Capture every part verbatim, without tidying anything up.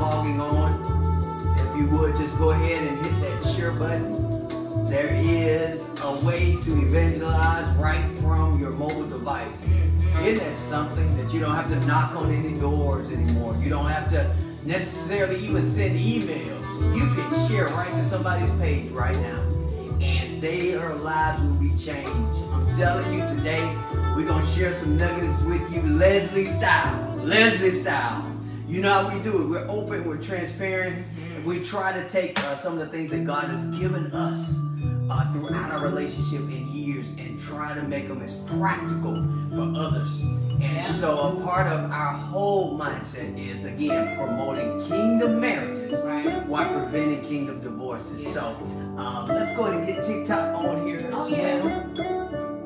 logging on, if you would just go ahead and hit that share button. There is a way to evangelize right from your mobile device. Isn't that something that you don't have to knock on any doors anymore? You don't have to necessarily even send emails. You can share right to somebody's page right now, and their lives will be changed. I'm telling you today, we're going to share some nuggets with you, Leslie style. Leslie style. You know how we do it. We're open, we're transparent, and we try to take uh, some of the things that God has given us uh, throughout our relationship in years and try to make them as practical for others. And yeah. so a part of our whole mindset is, again, promoting kingdom marriages right. while preventing kingdom divorces. Yeah. So um, let's go ahead and get TikTok on here oh, as yeah. well.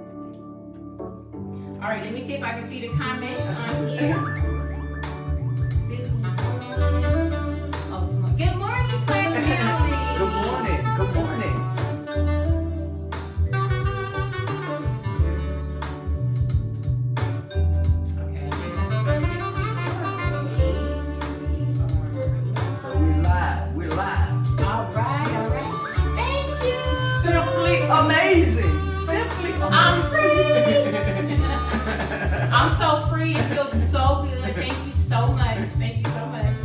All right, let me see if I can see the comments on here. See who's on. Oh, good morning, Claire family. Good morning. Good morning. Okay, So we're live. We're live. all right, all right. Thank you. Simply amazing. Simply amazing. I'm free. I'm so free. It feels so good. Thank you so much. Thank you so much.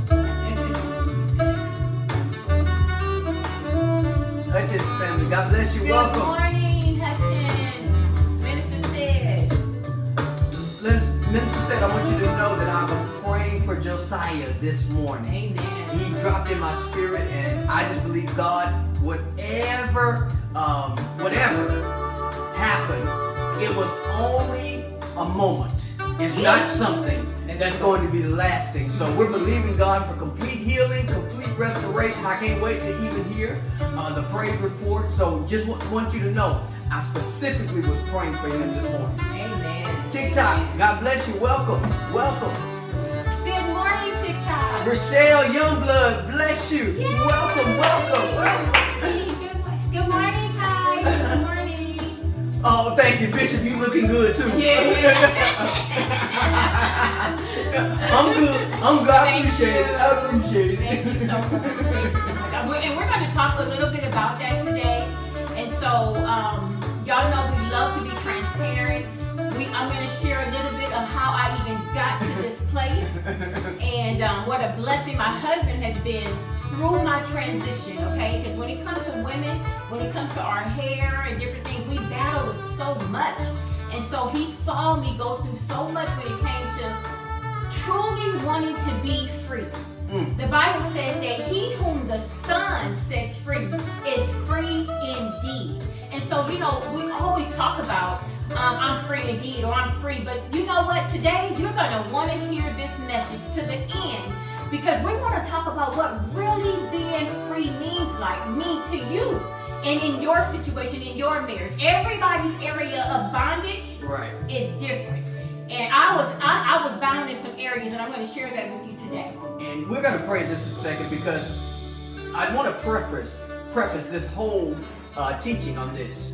Hutchins family, God bless you. Good Welcome. morning, Hutchins. Minister said. Minister said, I want you to know that I was praying for Josiah this morning. Amen. He dropped in my spirit, and I just believe God, whatever, um, whatever happened, it was only a moment. It's not something that's going to be lasting. So we're believing God for complete healing, complete restoration. I can't wait to even hear uh, the praise report. So just want you to know, I specifically was praying for him this morning. Amen. TikTok, God bless you. Welcome. Welcome. Good morning, TikTok. Rochelle Youngblood, bless you. Yay. Welcome, welcome, welcome. Good, good morning, Kai. Good morning. Oh, thank you, Bishop. You looking good too. Yeah. I'm good. I'm good. I Thank appreciate you. it. I appreciate it. Thank you so much. Thank you so much. And we're, and we're going to talk a little bit about that today. And so, um, y'all know we love to be transparent. We, I'm going to share a little bit of how I even got to this place and um, what a blessing my husband has been through my transition, okay? Because when it comes to women, when it comes to our hair and different things, we battle with so much. And so he saw me go through so much when it came to truly wanting to be free. Mm. The Bible says that he whom the Son sets free is free indeed. And so, you know, we always talk about um, I'm free indeed or I'm free. But you know what? Today, you're going to want to hear this message to the end because we want to talk about what really being free means like me to you. And in your situation, in your marriage, everybody's area of bondage right. is different. And I was I, I was bound in some areas, and I'm going to share that with you today. And we're going to pray in just a second because I want to preface preface this whole uh, teaching on this.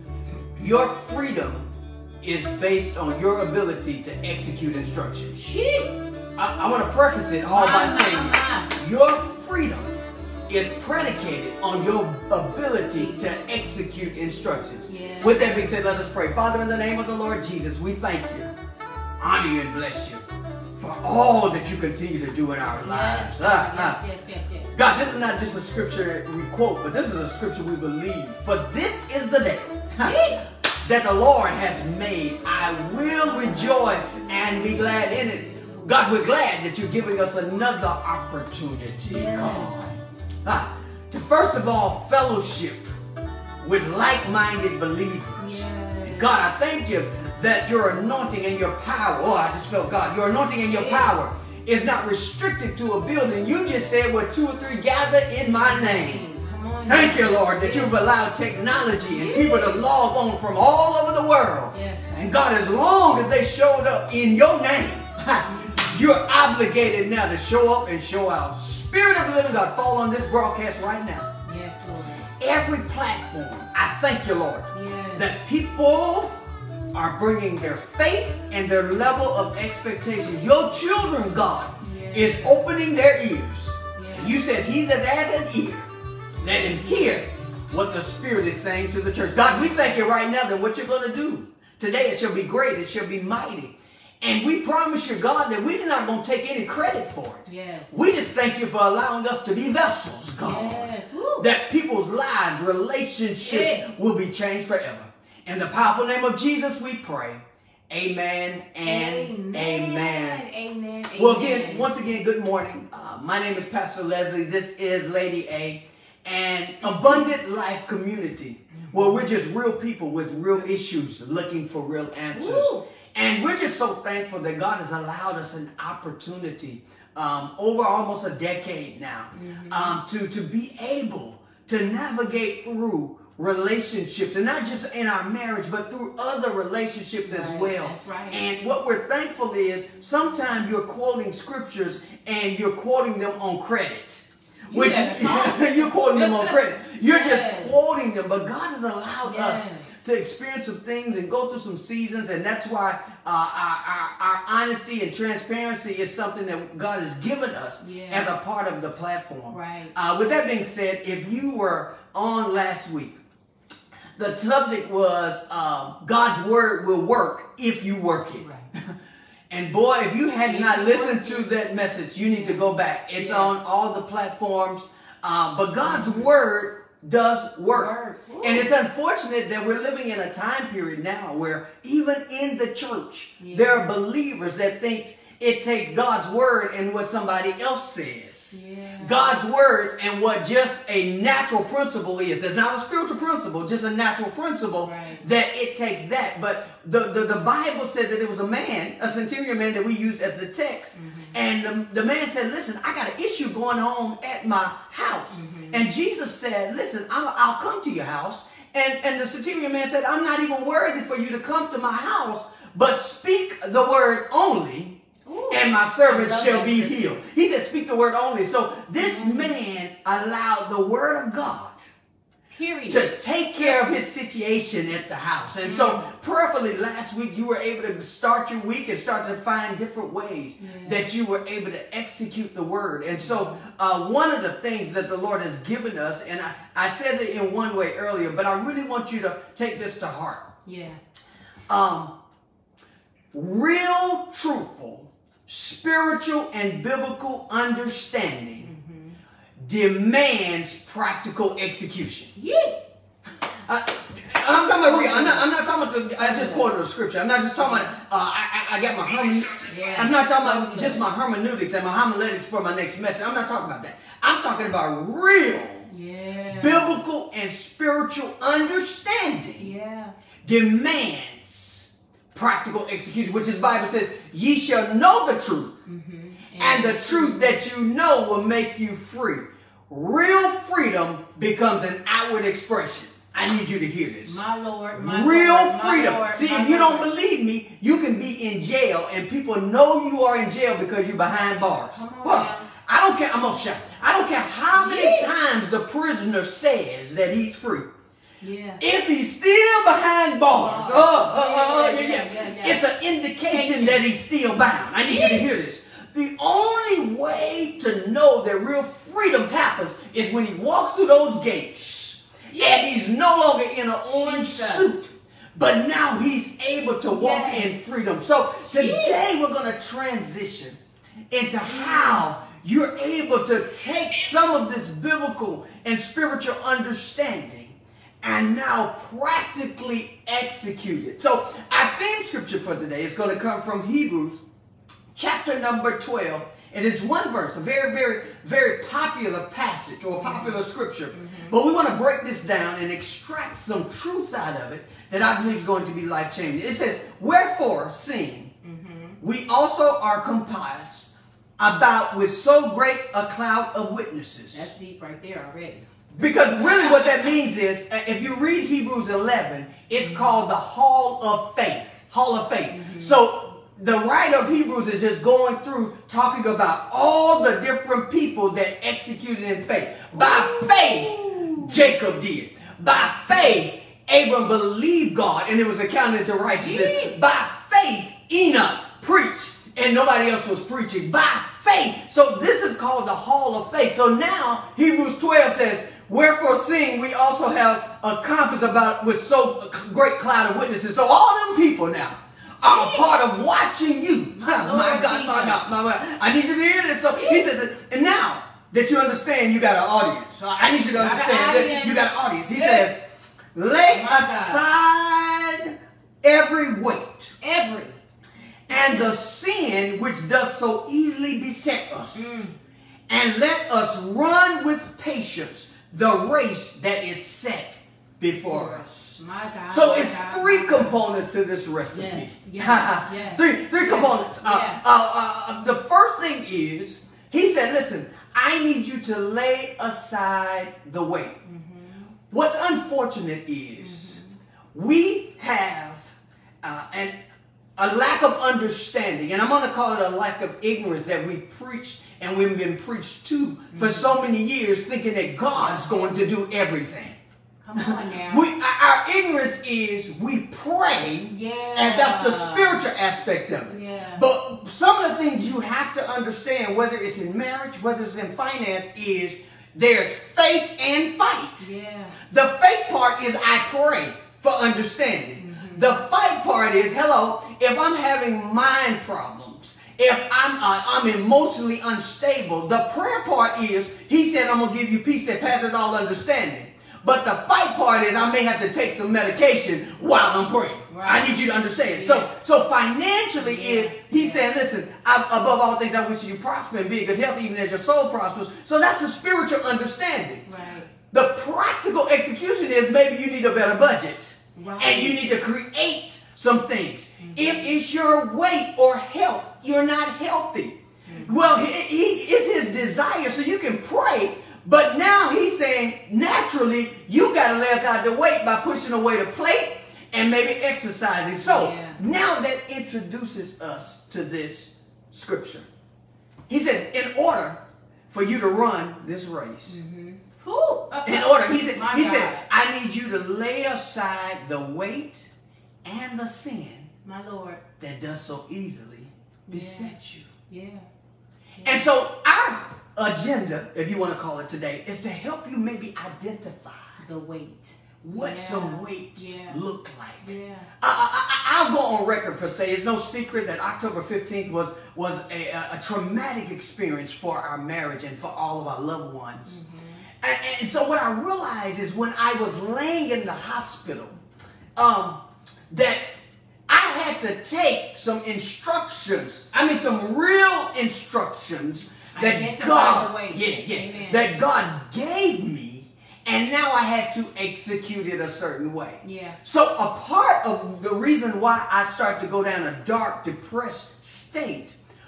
Your freedom is based on your ability to execute instructions. Shit. I, I want to preface it all by saying your freedom is predicated on your ability to execute instructions. Yeah. With that being said, let us pray. Father, in the name of the Lord Jesus, we thank you, honor you, and bless you for all that you continue to do in our lives. Yes, Ah, ah. yes, yes, yes, yes. God, this is not just a scripture we quote, but this is a scripture we believe. For this is the day Yeah. that the Lord has made. I will rejoice and be glad in it. God, we're glad that you're giving us another opportunity, Yeah. God. Ah, to first of all fellowship with like-minded believers. Yes. And God, I thank you that your anointing and your power, oh, I just felt God, your anointing and your Yeah. power is not restricted to a building. You just said where two or three gather in my name. Come on. Thank you, Lord, that Yeah. you've allowed technology and Yeah. people to log on from all over the world. Yes. And God, as long as they showed up in your name, you're obligated now to show up and show out. Spirit of the living God, fall on this broadcast right now. Yes, Lord. Every platform, I thank you, Lord, Yes. that people are bringing their faith and their level of expectation. Your children, God, Yes. is opening their ears you said, he that hath an ear, let him hear what the Spirit is saying to the church. God, we thank you right now that what you're going to do today, it shall be great, it shall be mighty. And we promise you, God, that we're not going to take any credit for it. Yes. We just thank you for allowing us to be vessels, God. Yes. That people's lives, relationships Yeah. will be changed forever. In the powerful name of Jesus, we pray. Amen and amen. Amen. Amen. Well, again, once again, good morning. Uh, my name is Pastor Leslie. This is Lady A. And Abundant Life Community, where we're just real people with real issues looking for real answers. Woo. And we're just so thankful that God has allowed us an opportunity um, over almost a decade now mm-hmm. um, to, to be able to navigate through relationships, and not just in our marriage, but through other relationships right, as well. That's right. And what we're thankful is sometimes you're quoting scriptures and you're quoting them on credit. You Which you're quoting them on credit. You're yes. just quoting them, but God has allowed yes. us to experience some things and go through some seasons, and that's why uh, our, our, our honesty and transparency is something that God has given us yeah. as a part of the platform. Right. Uh, with that being said, if you were on last week, the subject was uh, God's word will work if you work it. Right. And boy, if you had not listened to that message, you need to go back. It's yeah. on all the platforms. Uh, but God's word does work. work. And it's unfortunate that we're living in a time period now where even in the church, yeah. there are believers that think it takes God's word and what somebody else says. Yeah. God's words and what just a natural principle is. It's not a spiritual principle, just a natural principle right. that it takes that. But the, the, the Bible said that it was a man, a centurion man that we use as the text. Mm-hmm. And the, the man said, listen, I got an issue going on at my house. Mm-hmm. And Jesus said, listen, I'll, I'll come to your house. And, and the centurion man said, I'm not even worthy for you to come to my house, but speak the word only. Ooh, and my servant shall be healed. He said, speak the word only. So this mm-hmm. man allowed the word of God Period. to take care of his situation at the house. And mm-hmm. so prayerfully last week, you were able to start your week and start to find different ways yeah. that you were able to execute the word. And so uh, one of the things that the Lord has given us, and I, I said it in one way earlier, but I really want you to take this to heart. Yeah. Um, real, truthful, spiritual and biblical understanding mm-hmm. demands practical execution. Yeah. I, I'm talking about real. I'm not, I'm not talking about the, I just quoted a scripture. I'm not just talking about, uh, I, I, I got my hermeneutics. Yeah. I'm not talking about just my hermeneutics and my homiletics for my next message. I'm not talking about that. I'm talking about real, yeah. biblical and spiritual understanding yeah. demands practical execution, which is the Bible says, ye shall know the truth, mm-hmm. and, and the truth that you know will make you free. Real freedom becomes an outward expression. I need you to hear this. My Lord, my Real Lord, freedom. My Lord, See, my if you Lord. don't believe me, you can be in jail and people know you are in jail because you're behind bars. Come on, well, I don't care. I'm gonna shout. I don't care how many yeah. times the prisoner says that he's free. Yeah. If he's still behind bars, oh, oh, oh, oh yeah, yeah, yeah, yeah, yeah. It's an indication that he's still bound. I need yeah. you to hear this. The only way to know that real freedom happens is when he walks through those gates yeah. and he's no longer in an orange suit, but now he's able to walk yes. in freedom. So today we're going to transition into how you're able to take some of this biblical and spiritual understanding and now practically execute it. So our theme scripture for today is going to come from Hebrews chapter number twelve. And it's one verse, a very, very, very popular passage or popular scripture. Mm-hmm. But we want to break this down and extract some truths out of it that I believe is going to be life-changing. It says, wherefore, seeing mm-hmm. we also are compassed about with so great a cloud of witnesses. That's deep right there already. Because really what that means is, if you read Hebrews eleven, it's mm-hmm. called the Hall of Faith. Hall of Faith. Mm-hmm. So the writer of Hebrews is just going through talking about all the different people that executed in faith. By faith, Jacob did. By faith, Abram believed God and it was accounted to righteousness. Yeah. By faith, Enoch preached and nobody else was preaching. By faith. So this is called the hall of faith. So now Hebrews twelve says, wherefore seeing we also have a compass about with so great cloud of witnesses. So all them people now are a part of watching you. My, my God, my God, my God. I need you to hear this. So he says, and now that you understand you got an audience. So I need you to understand that you got an audience. He says, lay aside every weight. Every. And the sin which does so easily beset us. Mm. And let us run with patience the race that is set before us. My God, so my it's God, three components to this recipe. Yes, yes, yes, three three yes, components. Uh, yes. uh, uh, the first thing is, he said, listen, I need you to lay aside the weight. Mm-hmm. What's unfortunate is mm-hmm. we have uh, an a lack of understanding, and I'm going to call it a lack of ignorance that we preach and we've been preached to for mm-hmm. so many years, thinking that God's going to do everything. Come on now. We, our ignorance is we pray, yeah. and that's the spiritual aspect of it. Yeah. But some of the things you have to understand, whether it's in marriage, whether it's in finance, is there's faith and fight. Yeah. The faith part is I pray for understanding. Mm-hmm. The fight part is, hello, if I'm having mind problems, if I'm uh, I'm emotionally unstable, the prayer part is, he said, I'm going to give you peace that passes all understanding. But the fight part is I may have to take some medication while I'm praying. Right. I need you to understand. Yeah. So so financially yeah. is, he's saying, listen, I, above all things, I wish you prosper and be in good health, even as your soul prospers. So that's the spiritual understanding. Right. The practical execution is maybe you need a better budget. Right. And you need to create some things. Mm-hmm. If it's your weight or health, you're not healthy. Mm-hmm. Well, he, he, it's his desire, so you can pray. But now he's saying, naturally, you got to lay aside the weight by pushing away the plate and maybe exercising. So yeah. now that introduces us to this scripture. He said, in order for you to run this race, mm-hmm. Ooh, okay. in order, he said, My he God. said, I need you to lay aside the weight and the sin, my Lord, that does so easily beset yeah. you. Yeah. yeah. And so our agenda, if you want to call it today, is to help you maybe identify the weight. What yeah. some weight yeah. look like. Yeah. I, I, I'll go on record for saying it's no secret that October fifteenth was was a, a, a traumatic experience for our marriage and for all of our loved ones. Mm-hmm. And, and so what I realized is when I was laying in the hospital, um, that I had to take some instructions. I mean, some real instructions that Identify God, the way. yeah, yeah, Amen. that God gave me, and now I had to execute it a certain way. Yeah. So a part of the reason why I started to go down a dark, depressed state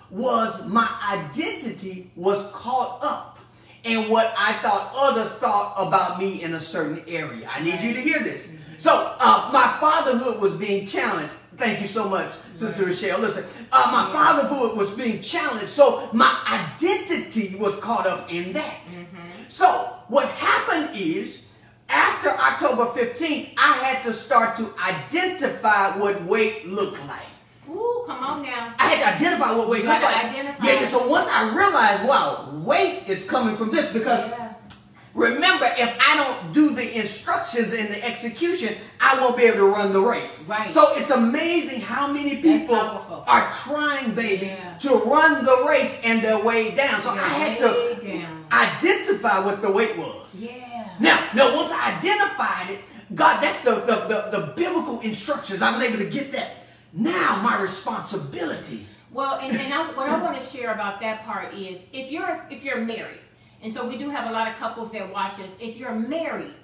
was my identity was caught up in what I thought others thought about me in a certain area. I need right. you to hear this. Mm-hmm. So uh, my fatherhood was being challenged. Thank you so much, Sister right. Rochelle. Listen, uh, my yeah. fatherhood was being challenged, so my identity was caught up in that. Mm-hmm. So what happened is, after October fifteenth, I had to start to identify what weight looked like. Ooh, come on now. I had to identify what weight you looked like. Identify. Yeah, so once I realized, wow, weight is coming from this, because yeah. remember, if I don't do the instructions and the execution, I won't be able to run the race. Right. So it's amazing how many people are trying, baby, yeah. to run the race and they're weighed down. So they're I had to down. identify what the weight was. Yeah. Now, now, once I identified it, God, that's the, the, the, the biblical instructions. I was able to get that. Now my responsibility. Well, and, and I, what I want to share about that part is, if you're if you're married, and so we do have a lot of couples that watch us. If you're married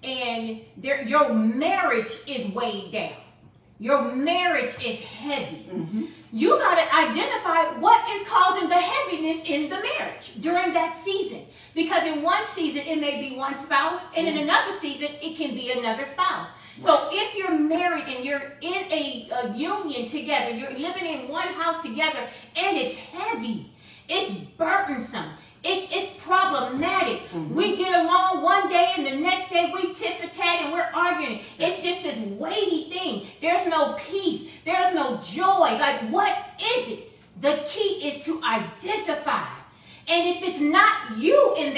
and there, your marriage is weighed down, your marriage is heavy, mm-hmm. you got to identify what is causing the heaviness in the marriage during that season. Because in one season, it may be one spouse, and mm-hmm. in another season, it can be another spouse. Right. So if you're married and you're in a, a union together, you're living in one house together, and it's heavy, it's burdensome, It's it's problematic. Mm-hmm. We get along one day and the next day we tit for tat and we're arguing. It's just this weighty thing. There's no peace. There's no joy. Like, what is it? The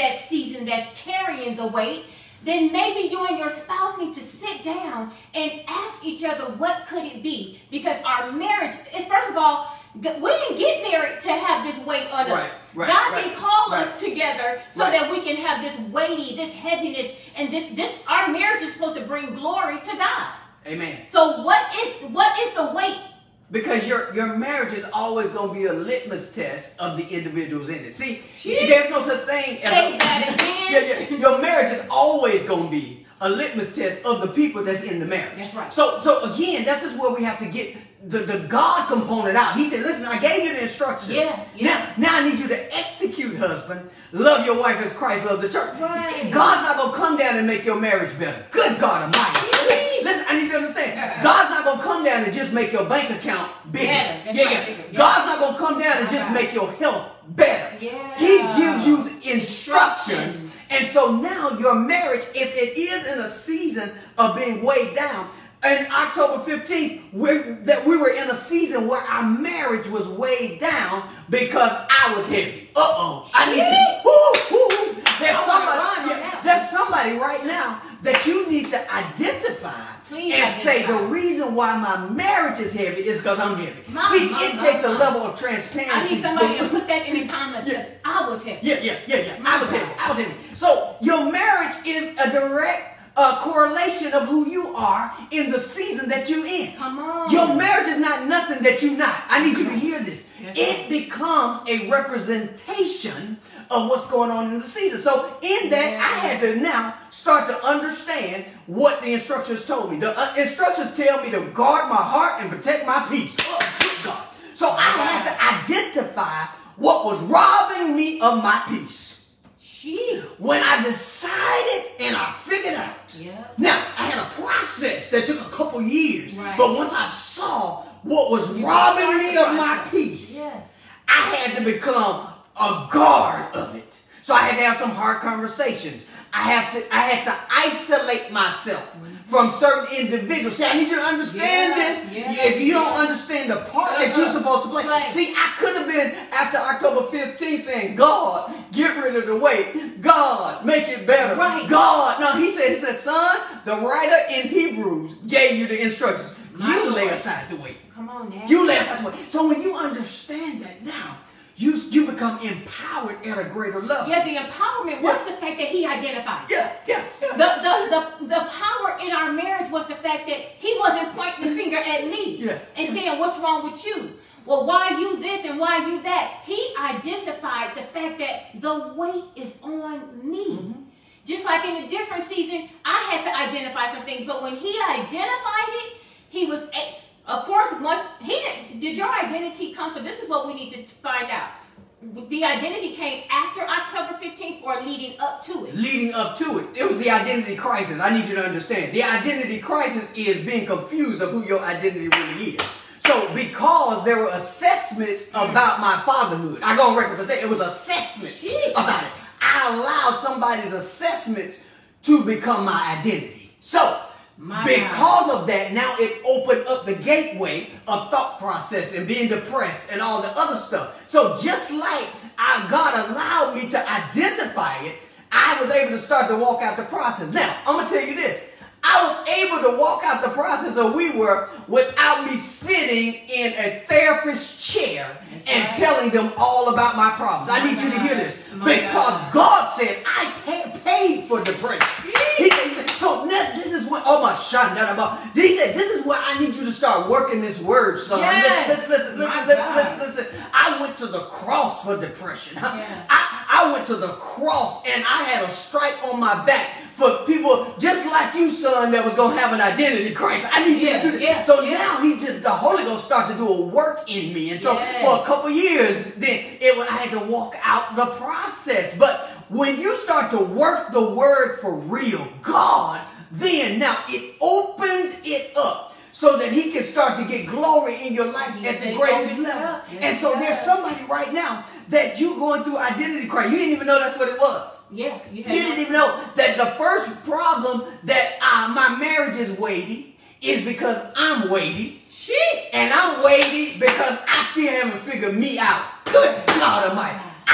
that season that's carrying the weight, then maybe you and your spouse need to sit down and ask each other, what could it be? Because our marriage, first of all, we didn't get married to have this weight on Right, us. right, God right, didn't call right. us together so Right. that we can have this weighty, this heaviness, and this, this, our marriage is supposed to bring glory to God. Amen. So what is, what is the weight? Because your, your marriage is always going to be a litmus test of the individuals in it. See, Jeez. there's no such thing as... Say that again. Yeah, yeah. Your marriage is always going to be a litmus test of the people that's in the marriage. That's right. So, so again, this is where we have to get the, the God component out. He said, listen, I gave you the instructions. Yeah, yeah. Now, now I need you to execute, husband. Love your wife as Christ loved the church. Right. God's not going to come down and make your marriage better. Good God Almighty. Jeez. Listen, I need you to understand. God's not going to come down and just make your bank account bigger. Better. That's Yeah, right, yeah. bigger. Yeah. God's not going to come down and just Right. make your health better. Yeah. He gives you instructions. Instructions. And so now your marriage, if it is in a season of being weighed down, and October fifteenth, we, that we were in a season where our marriage was weighed down because I was heavy. Uh-oh. I need to, woo, woo, woo. There's I wanna somebody, run on yeah, that. there's somebody right now that you need to identify Please and say identify. the reason why my marriage is heavy is because I'm heavy. My, See, my, it my, takes a my. level of I transparency. need somebody to put that in the comments because Yeah. I was heavy. Yeah, yeah, yeah, yeah. I was heavy. I was heavy. So your marriage is a direct uh, correlation of who you are in the season that you're in. Come on. Your marriage is not nothing that you're not. I need you to hear this. Yes, It sir. becomes a representation of what's going on in the season. So in that, Yeah. I had to now start to understand what the instructions told me. The uh, instructions tell me to guard my heart and protect my peace. Oh, good God. So I had to identify what was robbing me of my peace. Jeez. When I decided and I figured out. Yeah. Now, I had a process that took a couple years. Right. But once I saw what was robbing me of my peace, Yes. I had to become a guard of it. So I had to have some hard conversations. I have to I had to isolate myself from certain individuals. See, I need you to understand Yeah, this. yeah, If you don't yeah. understand the part that you're supposed to play. Play. See, I could have been after October fifteenth saying, God, get rid of the weight. God, make it better. Right. God. No, he said, he said, son, the writer in Hebrews gave you the instructions. My You Lord. lay aside the weight. Come on now. You lay aside the weight. So when you understand that now, you, you become empowered at a greater level. Yeah, the empowerment was the fact that he identified. Yeah, yeah, yeah. The, the, the, the power in our marriage was the fact that he wasn't pointing the finger at me Yeah. and saying, what's wrong with you? Well, why you this and why you that? He identified the fact that the weight is on me. Mm-hmm. Just like in a different season, I had to identify some things, but when he identified it, he was, a- of course, once he did, did your identity come? So this is what we need to find out. The identity came after October fifteenth or leading up to it? Leading up to it, it was the identity crisis. I need you to understand. The identity crisis is being confused of who your identity really is. So because there were assessments about my fatherhood, I go on record for saying it was assessments Jeez. about it. I allowed somebody's assessments to become my identity. So My because of that, now it opened up the gateway of thought process and being depressed and all the other stuff. So just like I, God allowed me to identify it, I was able to start to walk out the process. Now, I'm going to tell you this. I was able to walk out the process, or we were, without me sitting in a therapist's chair That's and right. telling them all about my problems. I My need you to God. hear this. My Because God. God said, I pay, paid for depression. He said, he said, so now this is what, oh my shot, he said, this is where I need you to start working this word, son. Yes. Listen, listen, listen, My listen, God. listen, listen. I went to the cross for depression. Yeah. I, I went to the cross and I had a stripe on my back for people just like you, son, that was going to have an identity crisis. I need you Yeah, to do that. yeah, so yeah. now he just, the Holy Ghost started to do a work in me. And so Yes. for a couple years, then it, was- I had to walk out the process. But when you start to work the word for real, God, then now it opens it up so that he can start to get glory in your life Yes, at the it greatest opens it level. up. Yes, And it so there's does. somebody right now that you going through identity crisis. You didn't even know that's what it was. Yeah, you You had didn't even know that the first problem that uh, my marriage is weighty is because I'm weighty. Shit. And I'm weighty because I still haven't figured me out. Good God Almighty. I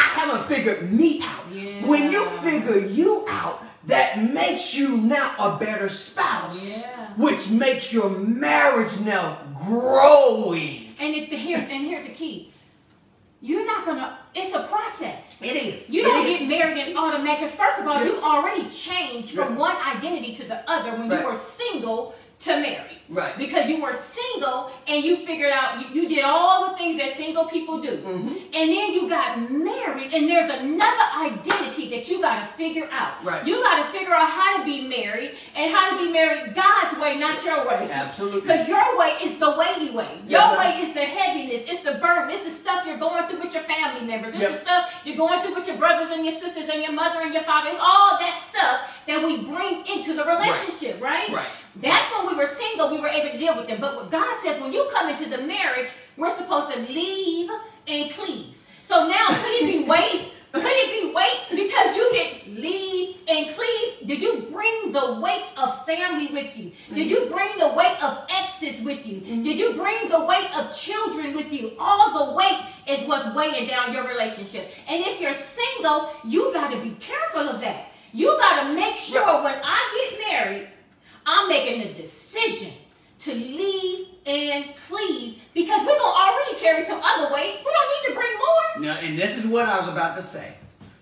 haven't figured me out. Yeah. When you figure you out, that makes you now a better spouse, Yeah. which makes your marriage now growing. And if the here and here's the key. You're not gonna, it's a process. It is. You It don't is. get married and automatic. Because first of all, Yeah. you've already changed from Yeah. one identity to the other when Right. you were single to married. Right. Because you were single and you figured out, you, you did all the things that single people do. Mm-hmm. And then you got married and there's another identity that you got to figure out. Right. You got to figure out how to be married and how to be married God's way, not your way. Absolutely. Because your way is the weighty way. Your Yes, way is the heaviness. It's the burden. It's the stuff you're going through with your family members. It's Yep. the stuff you're going through with your brothers and your sisters and your mother and your father. It's all that stuff that we bring into the relationship, right? Right. That's when we were single, we were able to deal with them. But what God says, when you come into the marriage, we're supposed to leave and cleave. So now, could it be weight? Could it be weight because you didn't leave and cleave? Did you bring the weight of family with you? Did you bring the weight of exes with you? Did you bring the weight of children with you? All the weight is what's weighing down your relationship. And if you're single, you got to be careful of that. You got to make sure when I get married, I'm making the decision to leave and cleave because we're going to already carry some other weight. We don't need to bring more. Now, and this is what I was about to say.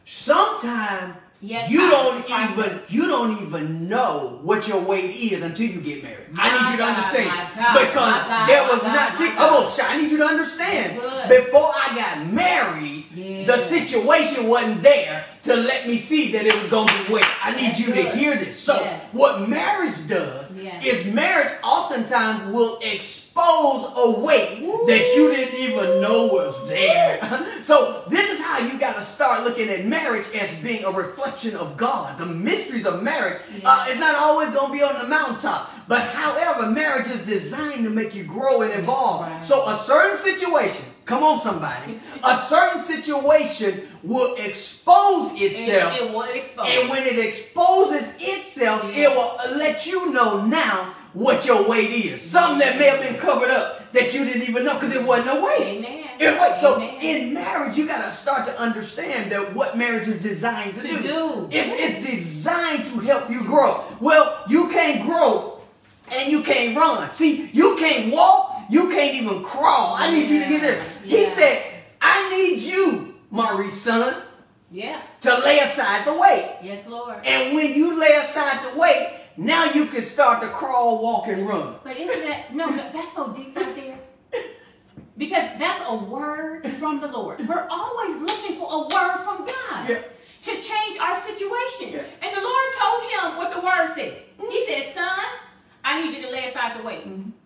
Sometimes Yes, you I- don't I- even you don't even know what your weight is until you get married. My I need you to God, understand my God, because my God, there my was God, not. my See, God. come on, Sha, I need you to understand. That's good. Before I got married, Yeah. the situation wasn't there to let me see that it was going to be weight. I need That's you good. to hear this. So, Yes. what marriage does Yes. is marriage oftentimes will expose a weight that you didn't even know was there. So this is how you got to start looking at marriage as being a reflection of God. The mysteries of marriage, uh, Yes. it's not always going to be on the mountaintop. But however, marriage is designed to make you grow and evolve. Right. So a certain situation, come on somebody, a certain situation will expose itself. It, it will expose. And when it exposes itself, Yeah. it will let you know now what your weight is. Something that may have been covered up that you didn't even know because it wasn't a weight. Amen. It was. So Amen. in marriage, you got to start to understand that what marriage is designed to, To do. do. It's, it's designed to help you grow. Well, you can't grow and you can't run. See, you can't walk, you can't even crawl. I need you to hear this. He Yeah. said, I need you, Maurice, son, Yeah. to lay aside the weight. Yes, Lord. And when you lay aside the weight, now you can start to crawl, walk, and run. But isn't that, no, no, that's so deep right there. Because that's a word from the Lord. We're always looking for a word from God Yeah. to change our situation. Yeah. And the Lord told him what the word said. He said, son, I need you to lay aside the weight.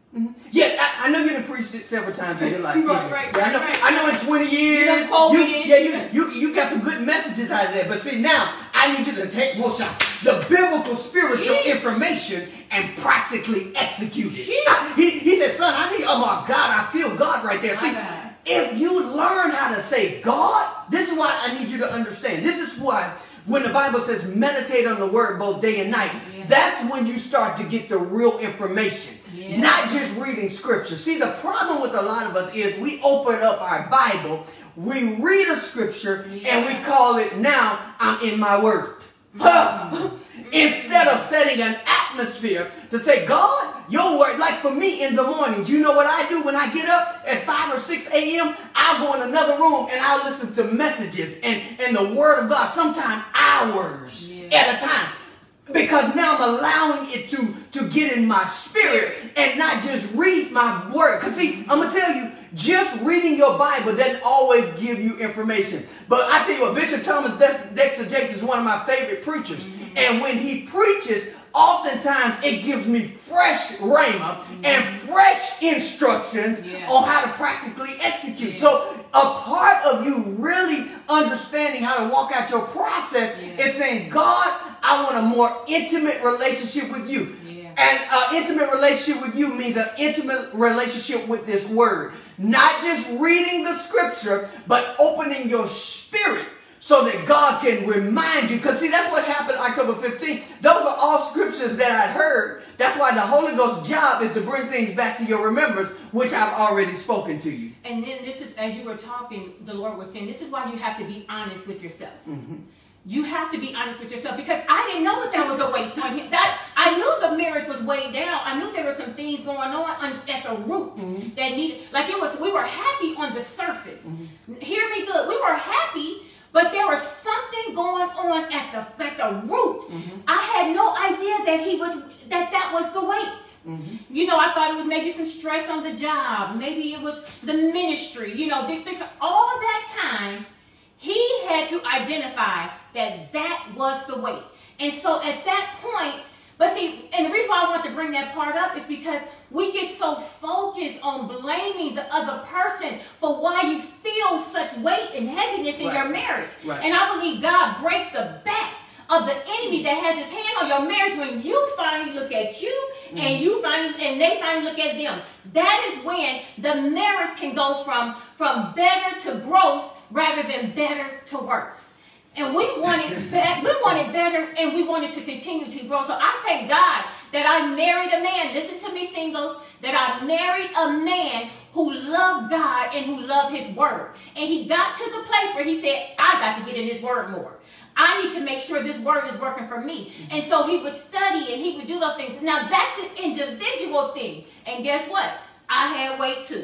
Yeah, I, I know you done preached it several times in your life. Right, Yeah. right, Yeah, I know, right, right. I know in twenty years, done quoted you, it. yeah, you, you, you got some good messages out of that. But see, now I need you to take more shots. The biblical spiritual Yeah. information and practically execute it. Yeah. I- he, he said, son, I need, oh my God, I feel God right there. My See, God. if you learn how to say God, this is why I need you to understand. This is why when the Bible says meditate on the word both day and night, Yeah. that's when you start to get the real information. Yeah. Not just reading scripture. See, the problem with a lot of us is we open up our Bible, we read a scripture, Yeah. and we call it, now I'm in my word. Huh? Instead of setting an atmosphere to say, God, your word, like for me in the morning, do you know what I do when I get up at five or six a.m.? I'll go in another room and I'll listen to messages and, and the word of God, sometimes hours Yeah. at a time. Because now I'm allowing it to, to get in my spirit and not just read my word. Because see, I'm going to tell you, just reading your Bible doesn't always give you information. But I tell you what, Bishop Thomas Dexter Jakes is one of my favorite preachers. Mm-hmm. And when he preaches, oftentimes it gives me fresh rhema mm-hmm. and fresh instructions Yeah. on how to practically execute. Yeah. So a part of you really understanding how to walk out your process Yeah. is saying, God, I want a more intimate relationship with you. Yeah. And an intimate relationship with you means an intimate relationship with this word. Not just reading the scripture, but opening your spirit so that God can remind you. Because see, that's what happened October fifteenth. Those are all scriptures that I'd heard. That's why why the Holy Ghost's job is to bring things back to your remembrance, which I've already spoken to you. And then this is, as you were talking, the Lord was saying, this is why you have to be honest with yourself. Mm-hmm. You have to be honest with yourself, because I didn't know that there was a weight on him. That I knew the marriage was weighed down. I knew there were some things going on, on at the root mm-hmm. that needed, like it was, we were happy on the surface. Mm-hmm. Hear me good. We were happy, but there was something going on at the at the root. Mm-hmm. I had no idea that he was that that was the weight. Mm-hmm. You know, I thought it was maybe some stress on the job. Maybe it was the ministry. You know, all of that time, he had to identify that that was the weight. And so at that point, but see, and the reason why I want to bring that part up is because we get so focused on blaming the other person for why you feel such weight and heaviness in right. your marriage. Right. And I believe God breaks the back of the enemy that has his hand on your marriage when you finally look at you mm-hmm. and you finally and they finally look at them. That is when the marriage can go from, from better to growth rather than better to worse. And we wanted back, we wanted better, and we wanted to continue to grow. So I thank God that I married a man. Listen to me, singles. That I married a man who loved God and who loved His Word. And he got to the place where he said, "I got to get in His Word more. I need to make sure this Word is working for me." And so he would study and he would do those things. Now that's an individual thing. And guess what? I had weight too.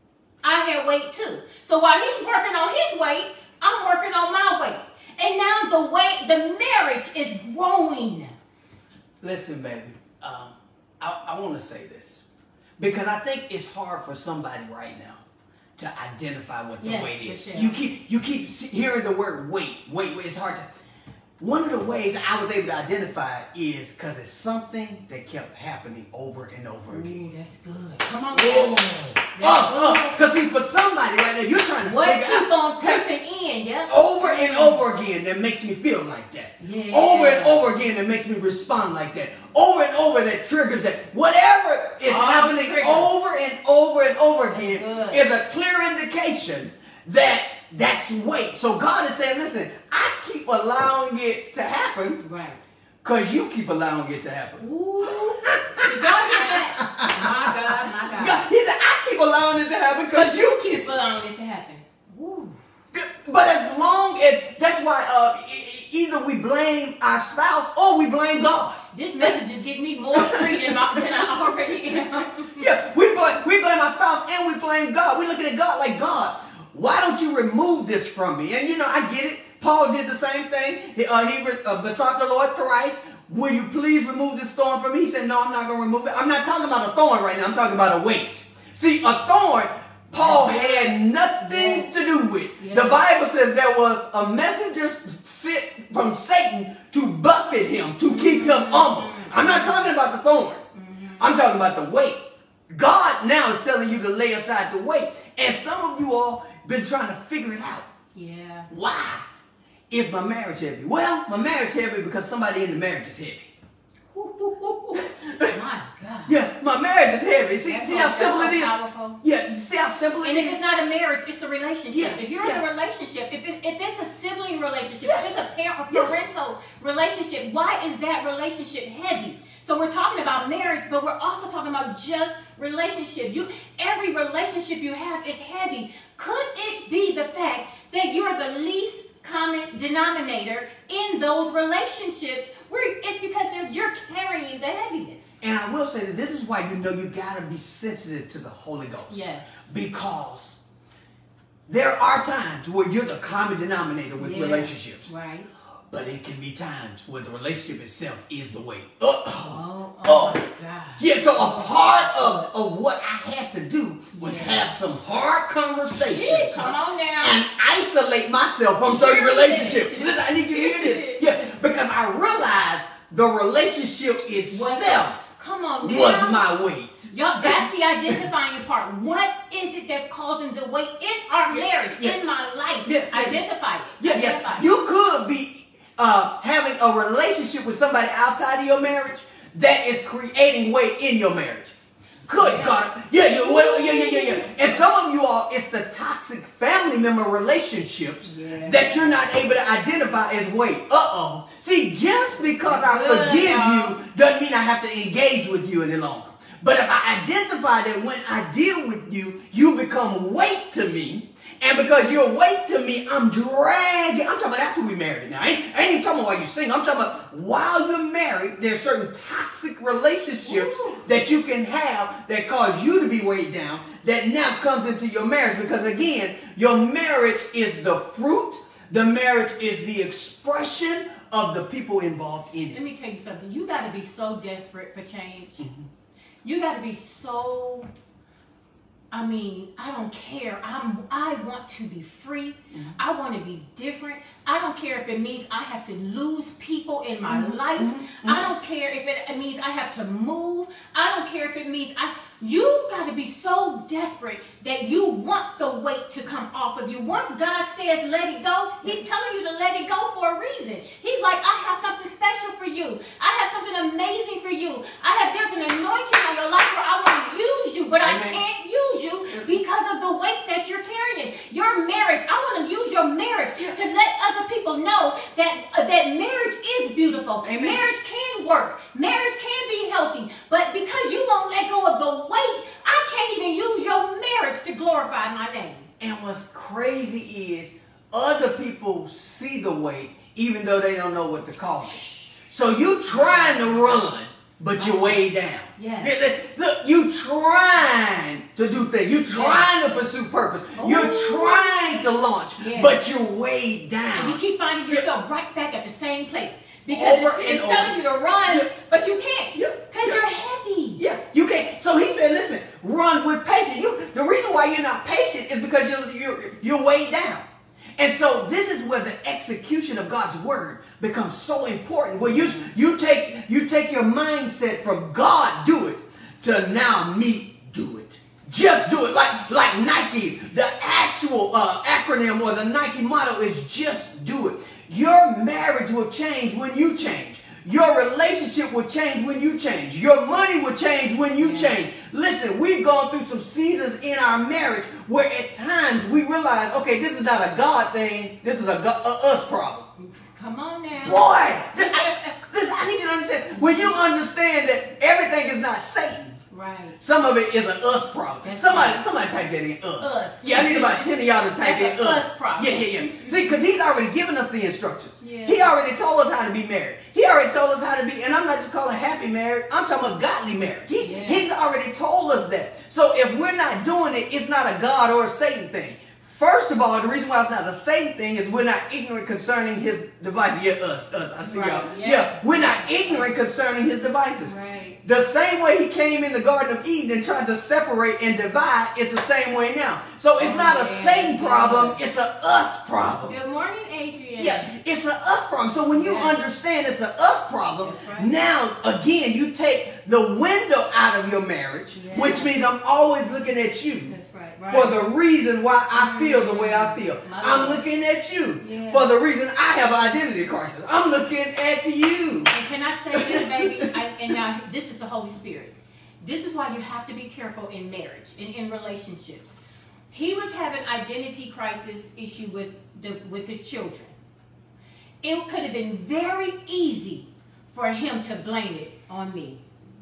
I had weight too. So while he was working on his weight, I'm working on my weight. And now the way the marriage is growing. Listen, baby, um, I, I want to say this because I think it's hard for somebody right now to identify what the yes, weight is. Michelle. You keep you keep hearing the word weight, weight, weight. It's hard to. One of the ways I was able to identify it is because it's something that kept happening over and over again. Ooh, that's good. Come on, oh, oh, because see, for somebody right now, you're trying to what figure keep out on creeping in, yeah, over and over again that makes me feel like that. Yeah. Over and over again that makes me respond like that. Over and over that triggers that. Whatever is All happening triggers. over and over and over again Good. is a clear indication that that's weight. So God is saying, listen, I keep allowing it to happen. Right. Because you keep allowing it to happen. Ooh. Did y'all hear that? My God, my God. God, he said, I keep allowing it to happen because you keep keep allowing it to happen. Ooh. But as long as, that's why uh, either we blame our spouse or we blame God. This message is getting me more free than, my, than I already am. Yeah, we blame, we blame our spouse and we blame God. We're looking at God like, God, why don't you remove this from me? And you know, I get it. Paul did the same thing. He, uh, he uh, besought the Lord thrice. Will you please remove this thorn from me? He said, no, I'm not going to remove it. I'm not talking about a thorn right now. I'm talking about a weight. See, a thorn, Paul had nothing yes. to do with. Yes. The Bible says there was a messenger sent from Satan to buffet him, to keep him humble. I'm not talking about the thorn. Mm-hmm. I'm talking about the weight. God now is telling you to lay aside the weight. And some of you all been trying to figure it out. Yeah. Why is my marriage heavy? Well, my marriage heavy because somebody in the marriage is heavy. My God. Yeah, my marriage is heavy. See, that's see how simple so it is? Powerful. Yeah, see how simple it and is? And if it's not a marriage, it's the relationship. Yeah, if you're yeah. in a relationship, if, it, if it's a sibling relationship, yeah. if it's a parent or parental yeah. relationship, why is that relationship heavy? So we're talking about marriage, but we're also talking about just relationships. You, every relationship you have is heavy. Could it be the fact that you're the least common denominator in those relationships where it's because there's, you're carrying the heaviness? And I will say that this is why you know you got to be sensitive to the Holy Ghost. Yes. Because there are times where you're the common denominator with yeah. relationships. Right. But it can be times where the relationship itself is the weight. Oh, oh, oh, oh. my God. Yeah, so a part of, of what I had to do was yeah. have some hard conversations. Yeah, come on now. And isolate myself from certain relationships. Listen, I need you to hear this. Yeah, because I realized the relationship itself come on now. was my weight. Y'all, that's the identifying part. What is it that's causing the weight in our yeah, marriage, yeah. in my life? Yeah, Identify it. Yeah, Identify yeah. it. You could be uh, having a relationship with somebody outside of your marriage that is creating weight in your marriage. Good Yeah. God. Yeah, yeah, well, yeah, yeah, yeah, yeah. And some of you all, it's the toxic family member relationships Yeah. that you're not able to identify as, wait, uh-oh. See, just because I Good, forgive y'all. you doesn't mean I have to engage with you any longer. But if I identify that when I deal with you, you become weight to me, and because you're weight to me, I'm dragging. I'm talking about after we married now. I ain't, I ain't even talking about while you're single. I'm talking about while you're married, there's certain toxic relationships Ooh. that you can have that cause you to be weighed down that now comes into your marriage. Because again, your marriage is the fruit. The marriage is the expression of the people involved in Let it. me tell you something. You got to be so desperate for change. Mm-hmm. You got to be so. I mean, I don't care. I'm. I want to be free. Mm-hmm. I want to be different. I don't care if it means I have to lose people in my Mm-hmm. life. Mm-hmm. I don't care if it, it means I have to move. I don't care if it means I. You got to be so desperate that you want the weight to come off of you. Once God says let it go, He's telling you to let it go for a reason. He's like, I have something special for you. I have something amazing for you. I have there's an anointing on your life where I want to use you, but I Amen. can't use you because of the weight that you're carrying. Your marriage, I want to use your marriage to let other people know that uh, that marriage is beautiful. Amen. Marriage can work. Marriage can be healthy. But because you won't let go of the weight, I can't even use your marriage to glorify my name. And what's crazy is other people see the weight even though they don't know what to call it. So you trying to run, but you're weighed down. Yes. Yeah, that- Look, you trying to do things. You trying to pursue purpose. You're Ooh. trying to launch, Yes. but you're weighed And down. you keep finding yourself right back at the same place. Because Over it's, and it's telling over. you to run, Yeah. but you can't. Yeah. Because Yeah. you're heavy. Yeah, you can't. So he said, listen, run with patience. You, the reason why you're not patient is because you're, you're, you're weighed down. And so this is where the execution of God's word becomes so important. Where you, you, take, you take your mindset from God, do it, to now me, do it. Just do it. Like, like Nike, the actual uh, acronym or the Nike motto is just do it. Your marriage will change when you change. Your relationship will change when you change. Your money will change when you Yeah. change. Listen, we've gone through some seasons in our marriage where at times we realize, okay, this is not a God thing. This is a, go- a us problem. Come on now. Boy, this- I, listen, I need you to understand. When you understand that everything is not Satan, Right. some of it is an us problem. That's Somebody, right. somebody type that in, us. Us. Yeah, I need about ten of y'all to type That's in a us. us problem. Yeah, yeah, yeah. See, because he's already given us the instructions. Yeah. He already told us how to be married. He already told us how to be, and I'm not just calling happy marriage. I'm talking about godly marriage. He, Yeah. He's already told us that. So if we're not doing it, it's not a God or a Satan thing. First of all, the reason why it's not the same thing is we're not ignorant concerning his devices. Yeah, us, us. I see Right, y'all. yeah. Yeah, we're not ignorant concerning his devices. Right. The same way he came in the Garden of Eden and tried to separate and divide is the same way now. So it's Oh, not a man. Satan problem, it's a us problem. Good morning, Adrian. Yeah, it's an us problem. So when you Yeah. understand it's an us problem, That's right. now again you take the window out of your marriage, Yeah. which means I'm always looking at you. That's right. Right. For the reason why I feel the way I feel. My I'm Lord. looking at you. Yeah. For the reason I have an identity crisis. I'm looking at you. And can I say this, baby? I, and now this is the Holy Spirit. This is why you have to be careful in marriage and in relationships. He was having identity crisis issue with the with his children. It could have been very easy for him to blame it on me.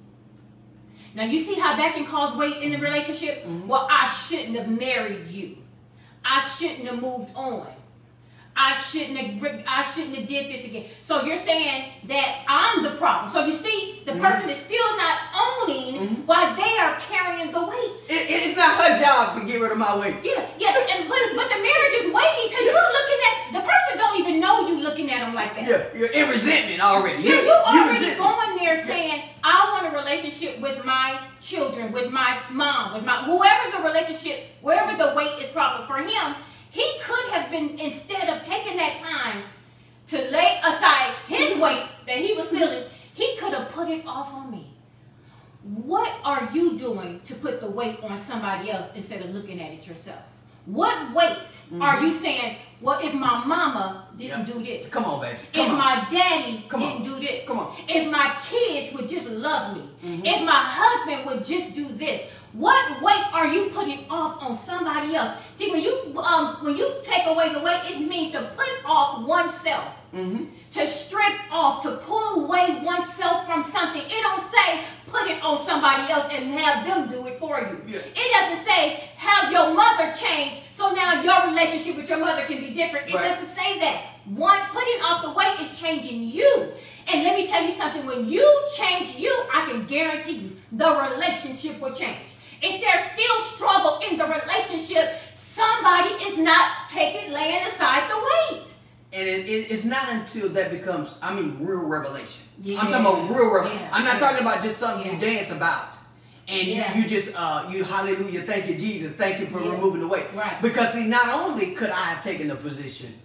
Now you see how that can cause weight in the relationship? Mm-hmm. Well, I shouldn't have married you. I shouldn't have moved on. I shouldn't have, I shouldn't have did this again. So you're saying that I'm the problem. So you see, the person is still not owning Mhm. why they are carrying the weight. It, it's not her job to get rid of my weight. Yeah, yeah, and but, but the marriage is weighty because you're looking at the person don't even know you looking at them like that. Yeah, you're in resentment already. Yeah, you already resent me. going there saying, I want a relationship with my children, with my mom, with my whoever the relationship, wherever the weight is problem for him. He could have been, instead of taking that time to lay aside his weight that he was feeling, he could have put it off on me. What are you doing to put the weight on somebody else instead of looking at it yourself? What weight mm-hmm. are you saying, well, if my mama didn't yep. do this. Come on, baby. Come if on. my daddy Come didn't on. do this. Come on. If my kids would just love me. Mm-hmm. If my husband would just do this. What weight are you putting off on somebody else? See, when you um when you take away the weight, it means to put off oneself. Mm-hmm. To strip off, to pull away oneself from something. It don't say put it on somebody else and have them do it for you. Yeah. It doesn't say have your mother change so now your relationship with your mother can be different. It right. doesn't say that. One, putting off the weight is changing you. And let me tell you something, when you change you, I can guarantee you the relationship will change. If there's still struggle in the relationship, somebody is not taking, laying aside the weight. And it, it, it's not until that becomes, I mean, real revelation. Yeah. I'm talking about real revelation. Yeah. I'm not yeah. talking about just something yeah. you dance about. And yeah. you, you just, uh, you hallelujah, thank you, Jesus. Thank you for yeah. removing the weight. Right. Because see, not only could I have taken the position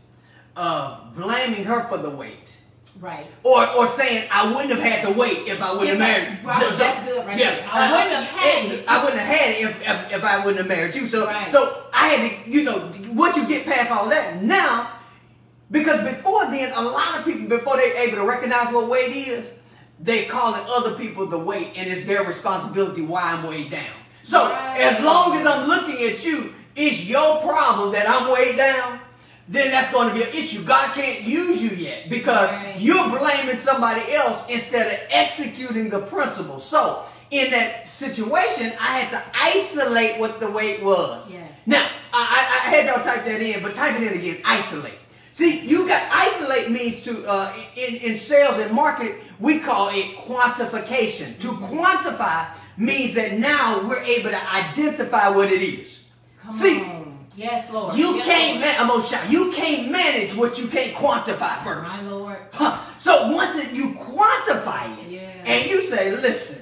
of blaming her for the weight. Right. Or or saying I wouldn't have had the weight if I wouldn't yeah, have married. Right. So, so, That's good right yeah, there. I wouldn't have had it, it. I wouldn't have had it if, if, if I wouldn't have married you. So right. so I had to, you know, once you get past all that, now, because before then, a lot of people, before they're able to recognize what weight is, they calling other people the weight, and it's their responsibility why I'm weighed down. So right. as long as I'm looking at you, it's your problem that I'm weighed down, then that's going to be an issue. God can't use you yet because right. you're blaming somebody else instead of executing the principle. So in that situation, I had to isolate what the weight was. Yes. Now, I, I had y'all type that in, but type it in again, isolate. See, you got, isolate means to, uh, in, in sales and marketing, we call it quantification. To quantify means that now we're able to identify what it is. Come See, on. Yes, Lord. you yes, can't, Lord. man, I'm gonna shout, you can't manage what you can't quantify first. My Lord. Huh. So once it, you quantify it, yeah. and you say, listen,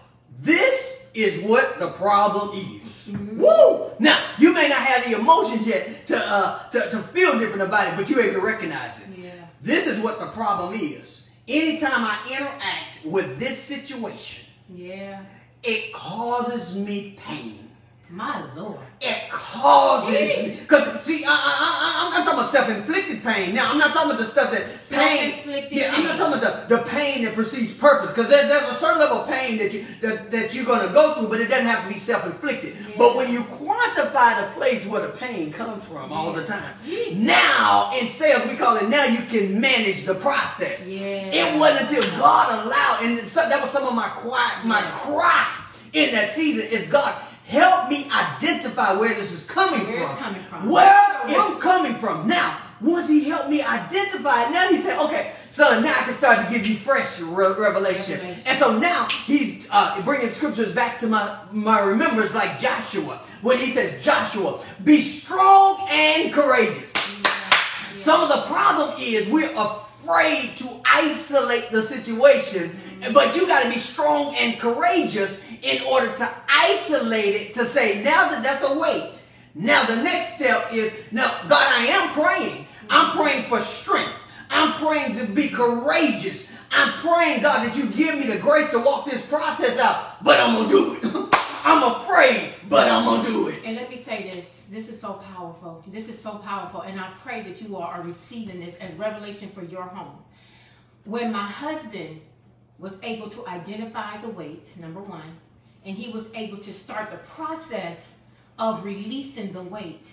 this is what the problem is. Mm-hmm. Woo! Now, you may not have the emotions yet to, uh, to, to feel different about it, but you're able to recognize it. Yeah. This is what the problem is. Anytime I interact with this situation, Yeah. it causes me pain. My Lord. It causes me, because see, I, I, I, I'm talking about self-inflicted pain. Now, I'm not talking about the stuff that pain. Self-inflicted Yeah, I'm not pain. talking about the, the pain that precedes purpose, because there, there's a certain level of pain that you that, that you're going to go through, but it doesn't have to be self-inflicted. Yeah. But when you quantify the place where the pain comes from Yeah. all the time, Yeah. now in sales we call it. Now you can manage the process. Yeah. It wasn't until God allowed, and so, that was some of my cry, my Yeah. cry in that season. Is God. Help me identify where this is coming Where from. it's coming from. Where So, it's coming from. Now, once he helped me identify it, now he said, okay, so now I can start to give you fresh re revelation. Revelation. And so now he's uh, bringing scriptures back to my, my remembrance like Joshua. When he says, Joshua, be strong and courageous. Yeah. Yeah. Some of the problem is we're afraid to isolate the situation, mm-hmm. but you got to be strong and courageous in order to isolate it, to say, now that that's a weight, now the next step is, now, God, I am praying. I'm praying for strength. I'm praying to be courageous. I'm praying, God, that you give me the grace to walk this process out, but I'm going to do it. I'm afraid, but I'm going to do it. And let me say this. This is so powerful. This is so powerful. And I pray that you all are receiving this as revelation for your home. When my husband was able to identify the weight, number one, and he was able to start the process of releasing the weight,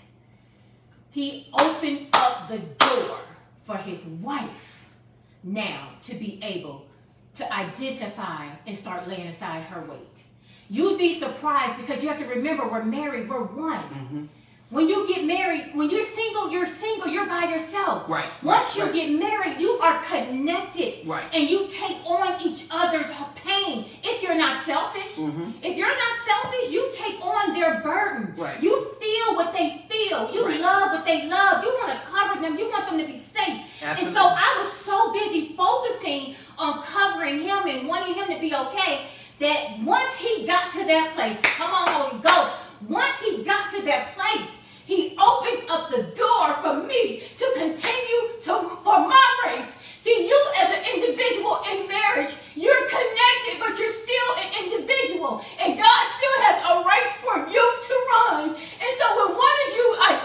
he opened up the door for his wife now to be able to identify and start laying aside her weight. You'd be surprised because you have to remember we're married, we're one. Mm-hmm. When you get married, when you're single, you're single, you're by yourself. Right. Once right, you right. get married, you are connected. Right. And you take on each other's pain. If you're not selfish, mm-hmm. if you're not selfish, you take on their burden. Right. You feel what they feel. You right. love what they love. You want to cover them. You want them to be safe. Absolutely. And so I was so busy focusing on covering him and wanting him to be okay that once he got to that place, come on, Holy Ghost, once he got to that place, he opened up the door for me to continue to for my race. See, you as an individual in marriage, you're connected, but you're still an individual. And God still has a race for you to run. And so when one of you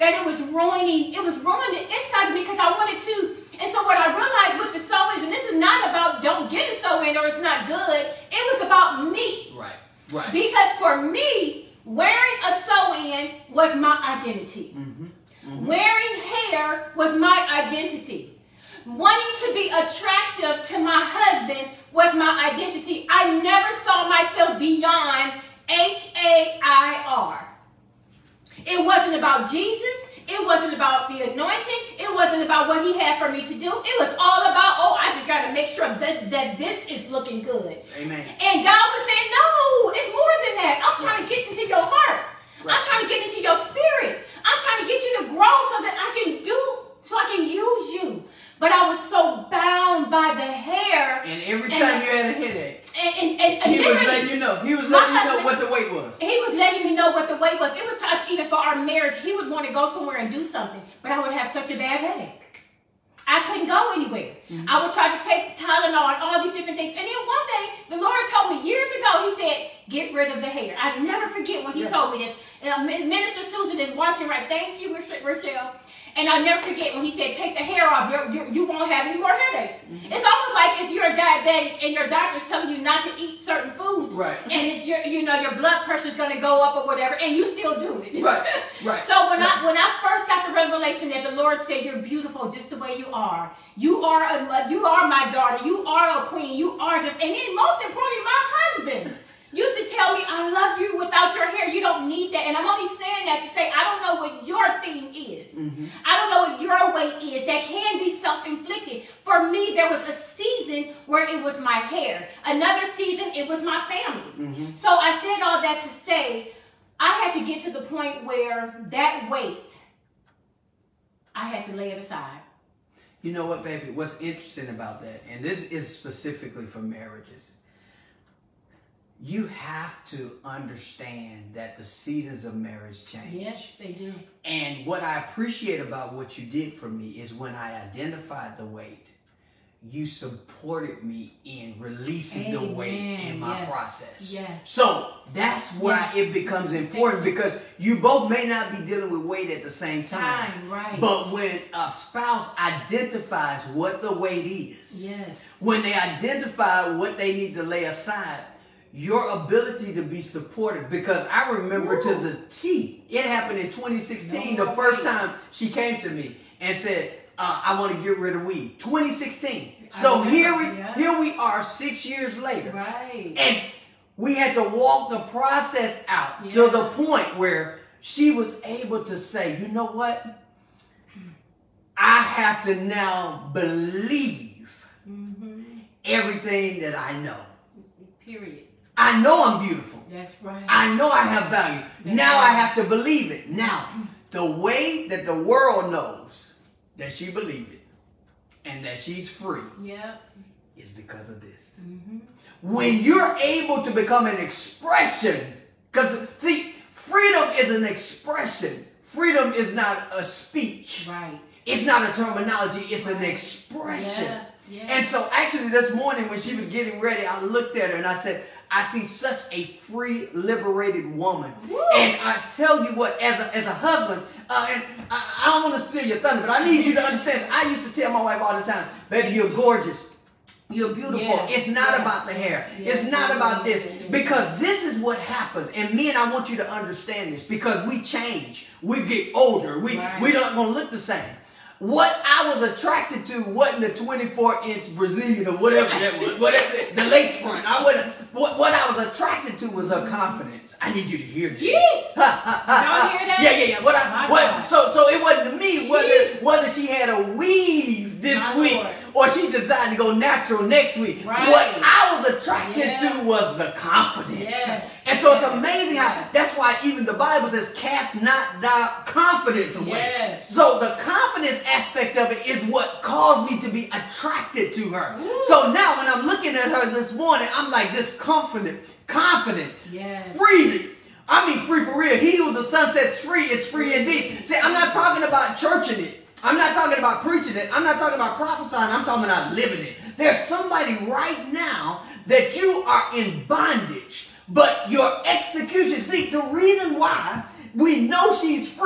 that it was ruining, it was ruining the inside of me because I wanted to. And so what I realized with the sew-ins, and this is not about don't get a sew-in or it's not good. It was about me. Right, right. Because for me, wearing a sew-in was my identity. Mm-hmm. Mm-hmm. Wearing hair was my identity. Wanting to be attractive to my husband was my identity. I never saw myself beyond H A I R. It wasn't about Jesus. It wasn't about the anointing. It wasn't about what he had for me to do. It was all about, oh, I just got to make sure that, that this is looking good. Amen. And God was saying, no, it's more than that. I'm trying to get into your heart. Right. I'm trying to get into your spirit. I'm trying to get you to grow so that I can do, so I can use you. But I was so bound by the hair. And every time and, you had a headache, and, and, and, and he was letting you know. He was letting you know what the weight was. He was letting me know what the weight was. It was times even for our marriage, he would want to go somewhere and do something, but I would have such a bad headache. I couldn't go anywhere. Mm-hmm. I would try to take Tylenol and all these different things. And then one day, the Lord told me years ago, he said, get rid of the hair. I never forget when he yeah. told me this. And Minister Susan is watching right. Thank you, Rochelle. And I'll never forget when he said, take the hair off, you're, you're, you won't have any more headaches. Mm-hmm. It's almost like if you're a diabetic and your doctor's telling you not to eat certain foods. Right. And if you're, you know, your blood pressure's going to go up or whatever, and you still do it. Right, right. So when, right. I, when I first got the revelation that the Lord said, you're beautiful just the way you are. You are, a, you are my daughter. You are a queen. You are this. And then most importantly, my husband used to tell me, I love you without your hair. You don't need that. And I'm only saying that to say, I don't know what your thing is. Mm-hmm. I don't know what your weight is. That can be self-inflicted. For me, there was a season where it was my hair. Another season, it was my family. Mm-hmm. So I said all that to say, I had to get to the point where that weight, I had to lay it aside. You know what, baby? What's interesting about that, and this is specifically for marriages, you have to understand that the seasons of marriage change. Yes, they do. And what I appreciate about what you did for me is when I identified the weight, you supported me in releasing Amen. The weight in my yes. process. Yes. So that's why yes. it becomes important, because you both may not be dealing with weight at the same time. time right. But when a spouse identifies what the weight is, yes. when they identify what they need to lay aside, your ability to be supported, because I remember Ooh. To the T, it happened in twenty sixteen, no, the first way. Time she came to me and said, uh, I want to get rid of weed. twenty sixteen. So here we, yeah. here we are six years later. Right. And we had to walk the process out yeah. to the point where she was able to say, you know what? I have to now believe mm-hmm. everything that I know. Period. I know I'm beautiful. That's right. I know I have value. That's now right. I have to believe it. Now, the way that the world knows that she believed it and that she's free yep. is because of this. Mm-hmm. When you're able to become an expression, because, see, freedom is an expression. Freedom is not a speech. Right. It's not a terminology. It's right. an expression. Yeah. Yeah. And so actually this morning when she was getting ready, I looked at her and I said, I see such a free, liberated woman. Woo. And I tell you what, as a, as a husband, uh, and I, I don't want to steal your thunder, but I need you to understand, I used to tell my wife all the time, baby, you're gorgeous. You're beautiful. Yeah. It's not yeah. about the hair. Yeah. It's not about this. Because this is what happens. And men, I want you to understand this, because we change. We get older. We, right. we don't gonna look the same. What I was attracted to wasn't the twenty-four inch Brazilian or whatever that was, whatever, the lace front. I would what, what I was attracted to was her confidence. I need you to hear this. Yeah. Ha, ha, ha, ha. Y'all hear that? Yeah, yeah, yeah. What I, what, so, so it wasn't me whether, whether she had a weave this My week Lord. Or she decided to go natural next week. Right. What I was attracted yeah. to was the confidence. Yes. And so it's amazing how, that's why even the Bible says, cast not thy confidence away. Yes. So the confidence aspect of it is what caused me to be attracted to her. Ooh. So now when I'm looking at her this morning, I'm like this confident, confident, yes. freely. I mean free for real. He who the Son sets free is free indeed. See, I'm not talking about churching it. I'm not talking about preaching it. I'm not talking about prophesying. I'm talking about living it. There's somebody right now that you are in bondage, but your execution. See, the reason why we know she's free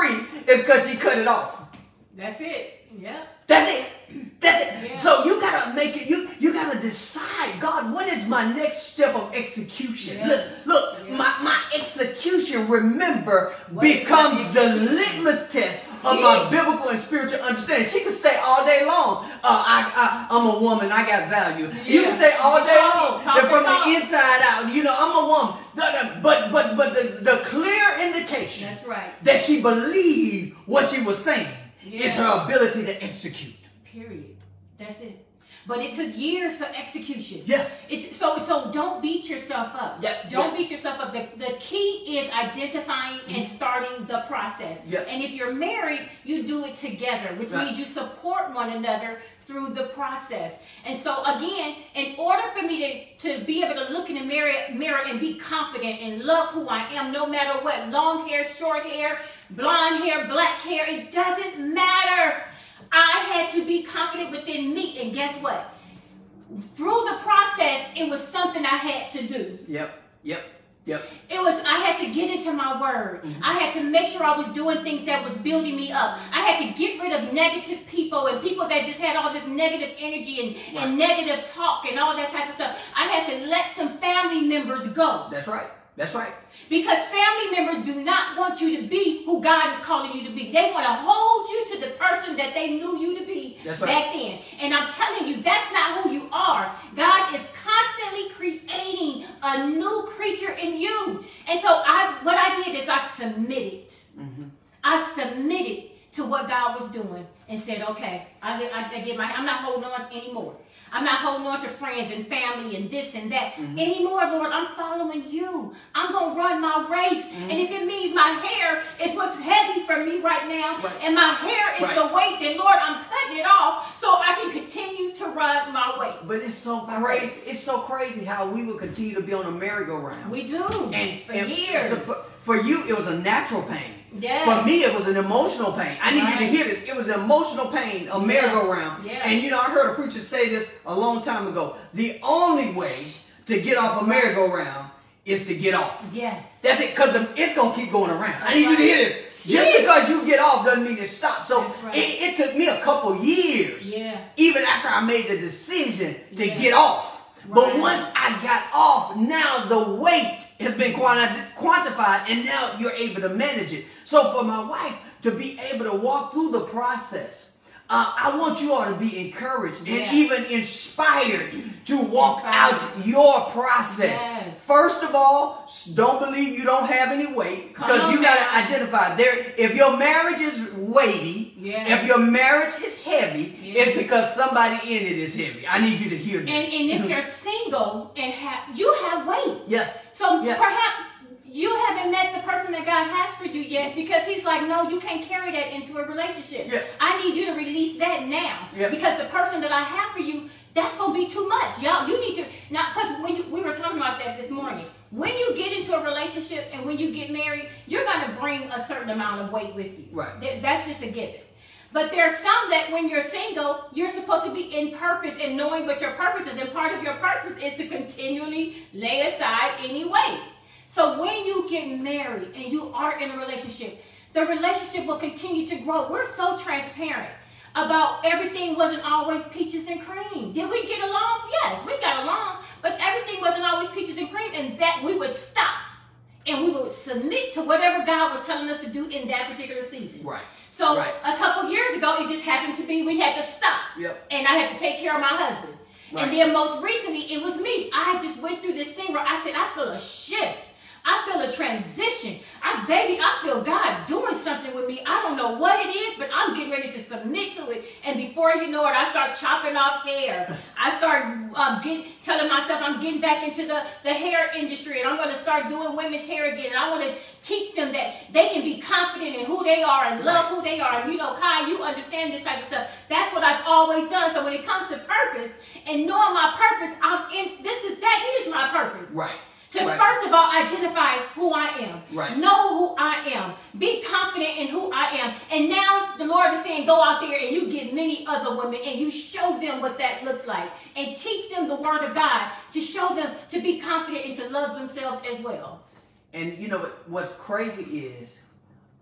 it's because she cut it off. That's it. Yeah. That's it. That's it. Yeah. So you gotta make it. You you gotta decide. God, what is my next step of execution? Yeah. Look, look. Yeah. My my execution. Remember, What becomes the execution? litmus test of Yeah. my biblical and spiritual understanding. She could say all day long, uh, I, I I'm a woman. I got value. Yeah. You can say all day Talk it, long talk that it, from talk. the inside out. You know, I'm a woman. But but but the the clear indication That's right. that she believed what she was saying Yeah. is her ability to execute. Period. That's it. But it took years for execution. Yeah. It, so so don't beat yourself up. Yeah, Don't yeah. beat yourself up. The, the key is identifying and starting the process. Yeah. And if you're married, you do it together, which Right. means you support one another through the process. And so again, in order for me to, to be able to look in the mirror, mirror and be confident and love who I am, no matter what, long hair, short hair, blonde hair, black hair, it doesn't matter. I had to be confident within me. And guess what? Through the process, it was something I had to do. Yep. Yep. Yep. It was, I had to get into my word. Mm-hmm. I had to make sure I was doing things that was building me up. I had to get rid of negative people and people that just had all this negative energy and, Right. and negative talk and all that type of stuff. I had to let some family members go. That's right. That's right. Because family members do not want you to be who God is calling you to be. They want to hold you to the person that they knew you to be That's right. back then. And I'm telling you, that's not who you are. God is constantly creating a new creature in you. And so I, what I did is I submitted. Mm-hmm. I submitted to what God was doing and said, okay, I, I, I get my, I'm not holding on anymore. I'm not holding on to friends and family and this and that Mm-hmm. anymore, Lord. I'm following you. I'm going to run my race. Mm-hmm. And if it means my hair is what's heavy for me right now, Right. and my hair is Right. the weight, then Lord, I'm cutting it off so I can continue to run my way. But it's so My crazy. race. It's so crazy how we will continue to be on a merry-go-round. We do. and for and years. so for, for you, it was a natural pain. Yes. For me, it was an emotional pain. I need you Right. to hear this. It was an emotional pain, a merry-go-round. Yeah. And you know, I heard a preacher say this a long time ago. The only way to get off a merry-go-round is to get off. Yes. That's it, because it's going to keep going around. I need you Right. to hear this. Just Yeah. because you get off doesn't mean it stops. So That's right. it, it took me a couple years, Yeah. even after I made the decision to Yeah. get off. But Right. once I got off, now the weight has been quanti- quantified, and now you're able to manage it. So for my wife to be able to walk through the process, uh, I want you all to be encouraged Yeah. and even inspired to walk Inspired. out your process. Yes. First of all, s- don't believe you don't have any weight, Come because on you got now. to identify there. If your marriage is weighty, Yeah. if your marriage is heavy, Yeah. it's because somebody in it is heavy. I need you to hear this. And, and if you're single and have, you have weight. yeah. So Yeah. perhaps you haven't met the person that God has for you yet, because he's like, no, you can't carry that into a relationship. Yeah. I need you to release that now. Yeah. Because the person that I have for you, that's going to be too much. Y'all, you need to, now, because when you, we were talking about that this morning, when you get into a relationship and when you get married, you're going to bring a certain amount of weight with you. Right. Th- That's just a given. But there's some that when you're single, you're supposed to be in purpose and knowing what your purpose is. And part of your purpose is to continually lay aside any weight. So when you get married and you are in a relationship, the relationship will continue to grow. We're so transparent about everything wasn't always peaches and cream. Did we get along? Yes, we got along. But everything wasn't always peaches and cream, and that we would stop. And we would submit to whatever God was telling us to do in that particular season. Right. So Right. a couple years ago, it just happened to be we had to stop. Yep. And I had to take care of my husband. Right. And then most recently, it was me. I just went through this thing where I said, I feel a shift. I feel a transition. I, baby, I feel God doing something with me. I don't know what it is, but I'm getting ready to submit to it. And before you know it, I start chopping off hair. I start um, get, telling myself I'm getting back into the, the hair industry, and I'm going to start doing women's hair again. And I want to teach them that they can be confident in who they are and love who they are. And you know, Kai, you understand this type of stuff. That's what I've always done. So when it comes to purpose and knowing my purpose, I'm in. This is that is my purpose. Right. To Right. first of all identify who I am. Right. Know who I am. Be confident in who I am. And now the Lord is saying, go out there and you get many other women and you show them what that looks like. And teach them the word of God to show them to be confident and to love themselves as well. And you know what, what's crazy is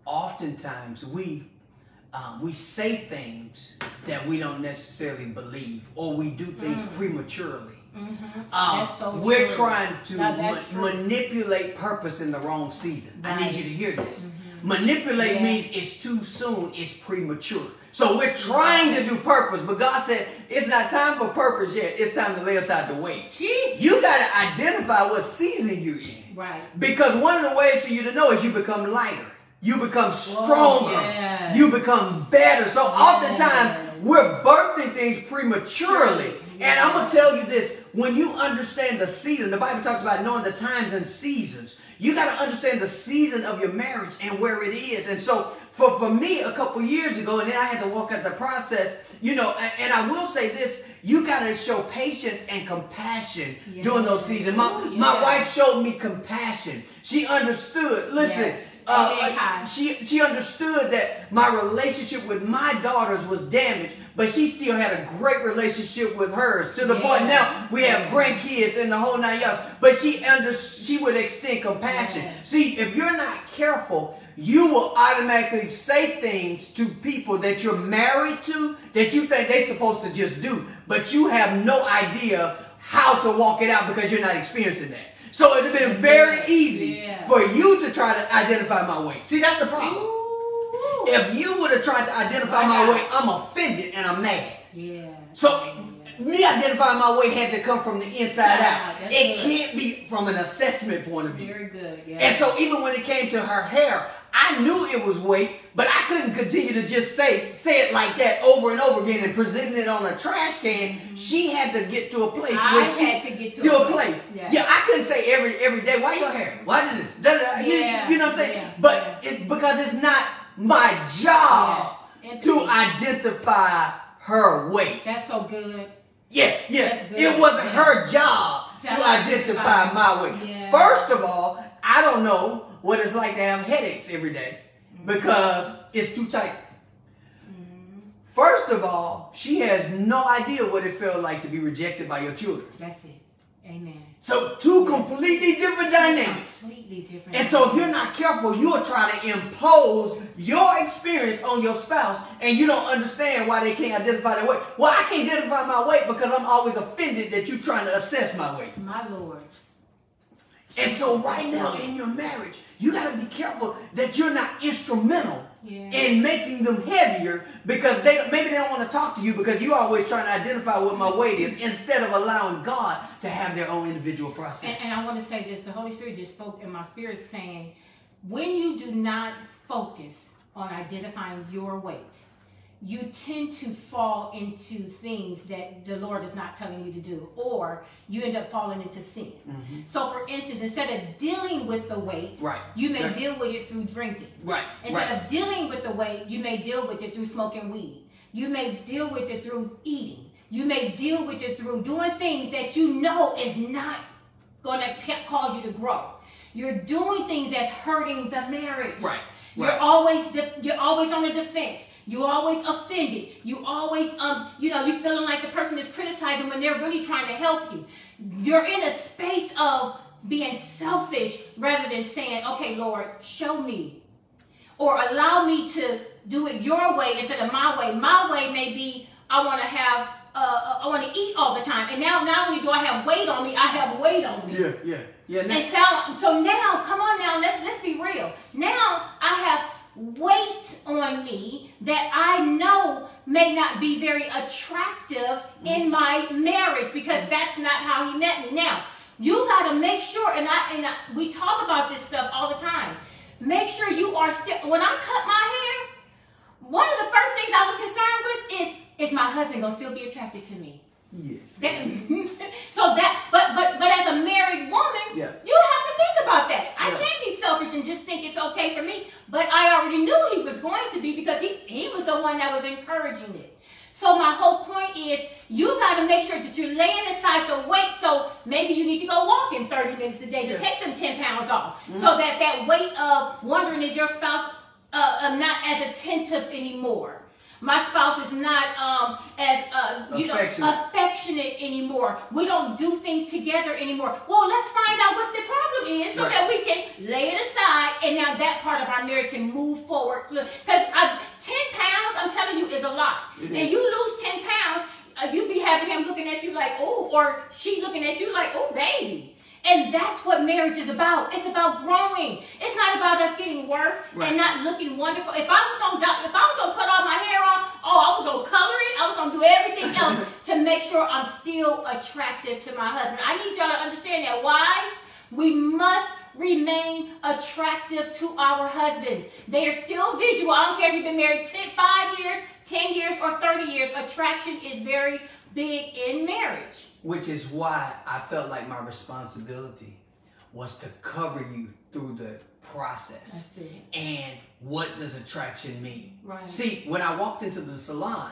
oftentimes we um, we say things that we don't necessarily believe, or we do things mm. prematurely. Mm-hmm. Um, that's so we're true. trying to no, ma- manipulate purpose in the wrong season. Right. I need you to hear this. Mm-hmm. Manipulate yeah. means it's too soon, it's premature. So we're trying to do purpose, but God said it's not time for purpose yet. It's time to lay aside the weight. Jeez. You got to identify what season you're in. Right. Because one of the ways for you to know is you become lighter. You become stronger. Whoa, yes. You become better. So yes. oftentimes we're birthing things prematurely. And I'm going to tell you this, when you understand the season, the Bible talks about knowing the times and seasons. You got to understand the season of your marriage and where it is. And so for, for me, a couple years ago, and then I had to walk out the process, you know, and, and I will say this, you got to show patience and compassion yes. during those seasons. My, Ooh, yes. my wife showed me compassion. She understood. Listen. Yes. Uh, uh, she she understood that my relationship with my daughters was damaged, but she still had a great relationship with hers to the yeah. point now we have grandkids and the whole nine yards. But she under she would extend compassion. Yeah. See, if you're not careful, you will automatically say things to people that you're married to that you think they're supposed to just do, but you have no idea how to walk it out because you're not experiencing that. So it would have been very easy yeah. for you to try to identify my weight. See, that's the problem. Ooh. If you would have tried to identify my, my weight, I'm offended and I'm mad. Yeah. So yeah. me identifying my weight had to come from the inside yeah, out. It good. Can't be from an assessment point of view. Very good. Yeah. And so even when it came to her hair, I knew it was weight, but I couldn't continue to just say say it like that over and over again and presenting it on a trash can. Mm-hmm. She had to get to a place I where had she to get to, to a a place. place. Yeah. yeah, I couldn't say every every day, why your hair? Why does this? Da, da, da. Yeah. You, you know what I'm saying? Yeah. But yeah. it because it's not my job yes. to identify her weight. That's so good. Yeah, yeah. Good. It wasn't yeah. her job to, to identify, identify my weight. Yeah. First of all, I don't know what it's like to have headaches every day because it's too tight. Mm-hmm. First of all, she has no idea what it felt like to be rejected by your children. That's it. Amen. So two completely different dynamics. Completely different. And so if you're not careful, you'll try to impose your experience on your spouse and you don't understand why they can't identify their weight. Well, I can't identify my weight because I'm always offended that you're trying to assess my weight. My Lord. And so right now in your marriage, you got to be careful that you're not instrumental yeah. in making them heavier because they maybe they don't want to talk to you because you're always trying to identify what my weight is instead of allowing God to have their own individual process. And, and I want to say this. The Holy Spirit just spoke in my spirit saying, when you do not focus on identifying your weight, you tend to fall into things that the Lord is not telling you to do, or you end up falling into sin. Mm-hmm. So, for instance, instead of dealing with the weight, right. you may right. deal with it through drinking. Right. Instead right. of dealing with the weight, you may deal with it through smoking weed. You may deal with it through eating. You may deal with it through doing things that you know is not going to cause you to grow. You're doing things that's hurting the marriage. Right. You're right. always def- you're always on the defense. You're always offended. You always, um, you know, you're feeling like the person is criticizing when they're really trying to help you. You're in a space of being selfish rather than saying, okay, Lord, show me. Or allow me to do it your way instead of my way. My way may be, I want to have, uh, I want to eat all the time. And now, not only do I have weight on me, I have weight on me. Yeah, yeah, yeah. And so, so now, come on now, let's let's be real. Now I have weight on me that I know may not be very attractive mm-hmm. in my marriage because that's not how he met me. Now, you got to make sure, and I and I, we talk about this stuff all the time. Make sure you are still, when I cut my hair, one of the first things I was concerned with is, is my husband going to still be attracted to me? Yes. That, so that, but but but as a married woman, yeah. you have to think about that. I yeah. can't be selfish and just think it's okay for me. But I already knew he was going to be because he, he was the one that was encouraging it. So my whole point is you got to make sure that you're laying aside the weight. So maybe you need to go walking thirty minutes a day to yeah. take them ten pounds off. Mm-hmm. So that that weight of wondering is your spouse uh, uh, not as attentive anymore. My spouse is not um, as uh, you affectionate. know affectionate anymore. We don't do things together anymore. Well, let's find out what the problem is so right. that we can lay it aside, and now that part of our marriage can move forward. Because ten pounds, I'm telling you, is a lot. Mm-hmm. And you lose ten pounds, uh, you be having him looking at you like, oh, or she looking at you like, oh, baby. And that's what marriage is about. It's about growing. It's not about us getting worse right. and not looking wonderful. If I was gonna, if I was gonna cut all my hair off, oh, I was gonna color it. I was gonna do everything else to make sure I'm still attractive to my husband. I need y'all to understand that, wives, we must remain attractive to our husbands. They are still visual. I don't care if you've been married ten, five years, ten years, or thirty years. Attraction is very big in marriage. Which is why I felt like my responsibility was to cover you through the process. That's it. And what does attraction mean? Right. See, when I walked into the salon,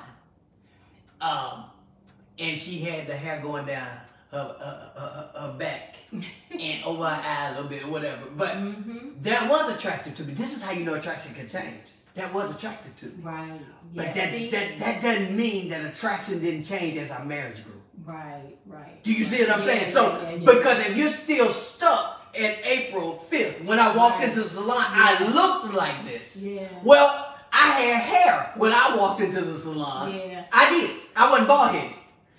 um, and she had the hair going down her, her, her, her back and over her eye a little bit, whatever. But mm-hmm. that was attractive to me. This is how you know attraction can change. That was attractive to me. Right. But yes. that, that, that doesn't mean that attraction didn't change as our marriage grew. Right, right. Do you right. see what I'm yeah, saying? So, yeah, yeah, yeah. because if you're still stuck at April fifth, when I walked right. into the salon, yeah. I looked like this. Yeah. Well, I had hair when I walked into the salon. Yeah. I did. I wasn't bald-headed.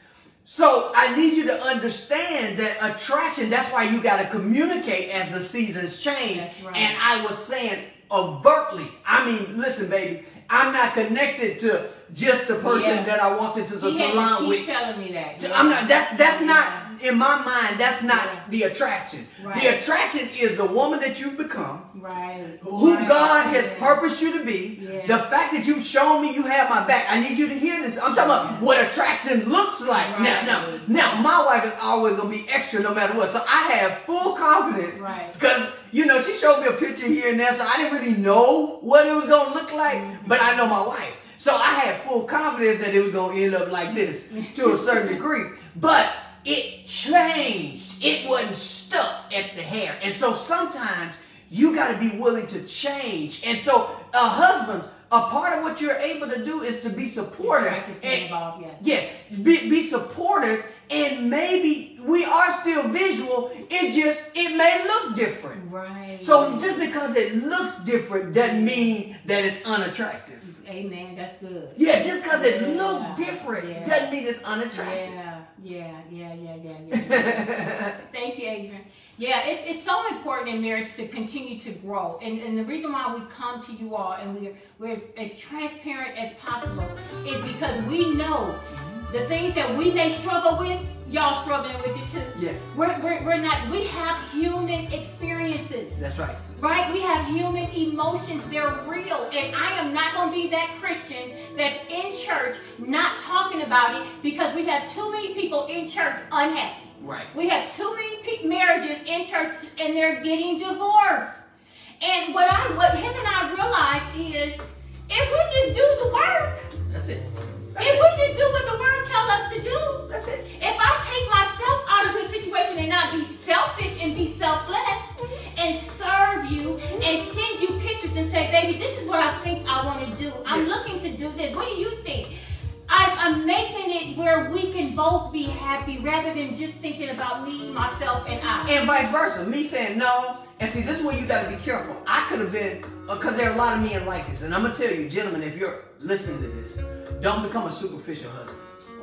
So, I need you to understand that attraction, that's why you got to communicate as the seasons change. That's right. And I was saying overtly, I mean, listen, baby, I'm not connected to just the person yeah. that I walked into the he salon had to keep with. telling me that. Yeah. I'm not. That's that's not in my mind. That's not yeah. the attraction. Right. The attraction is the woman that you've become. Right. Who right. God has yeah. purposed you to be. Yeah. The fact that you've shown me you have my back. I need you to hear this. I'm talking about what attraction looks like. Right. Now, now, now, my wife is always gonna be extra no matter what. So I have full confidence. Right. Because you know she showed me a picture here and there, so I didn't really know what it was gonna look like. Mm-hmm. But I know my wife. So I had full confidence that it was going to end up like this to a certain degree. But it changed. It wasn't stuck at the hair. And so sometimes you got to be willing to change. And so uh, husbands, a part of what you're able to do is to be supportive. And, involved, yes. Yeah, be, be supportive. And maybe we are still visual. It just, it may look different. Right. So just because it looks different doesn't mean that it's unattractive. Amen. That's good. Yeah, just because it yeah. looked different yeah. doesn't mean it's unattractive. Yeah, yeah, yeah, yeah, yeah, yeah. Thank you, Adrian. Yeah, it's, it's so important in marriage to continue to grow. And, and the reason why we come to you all and we're, we're as transparent as possible is because we know the things that we may struggle with, y'all struggling with it too. Yeah. We're, we're, we're not, we have human experiences. That's right. Right? We have human emotions. They're real. And I am not going to be that Christian that's in church not talking about it because we have too many people in church unhappy. Right. We have too many pe- marriages in church and they're getting divorced. And what I, what him and I realized is if we just do the work. That's it. That's if it. we just do what the word tells us to do. That's it. If I take myself out of the situation and not be selfish and be selfless and serve you and send you pictures and say, baby, this is what I think I want to do. I'm yeah. looking to do this. What do you think? I, I'm making it where we can both be happy rather than just thinking about me, myself, and I. And vice versa. Me saying no. And see, this is where you got to be careful. I could have been, because uh, there are a lot of men like this. And I'm going to tell you, gentlemen, if you're listening to this, don't become a superficial husband.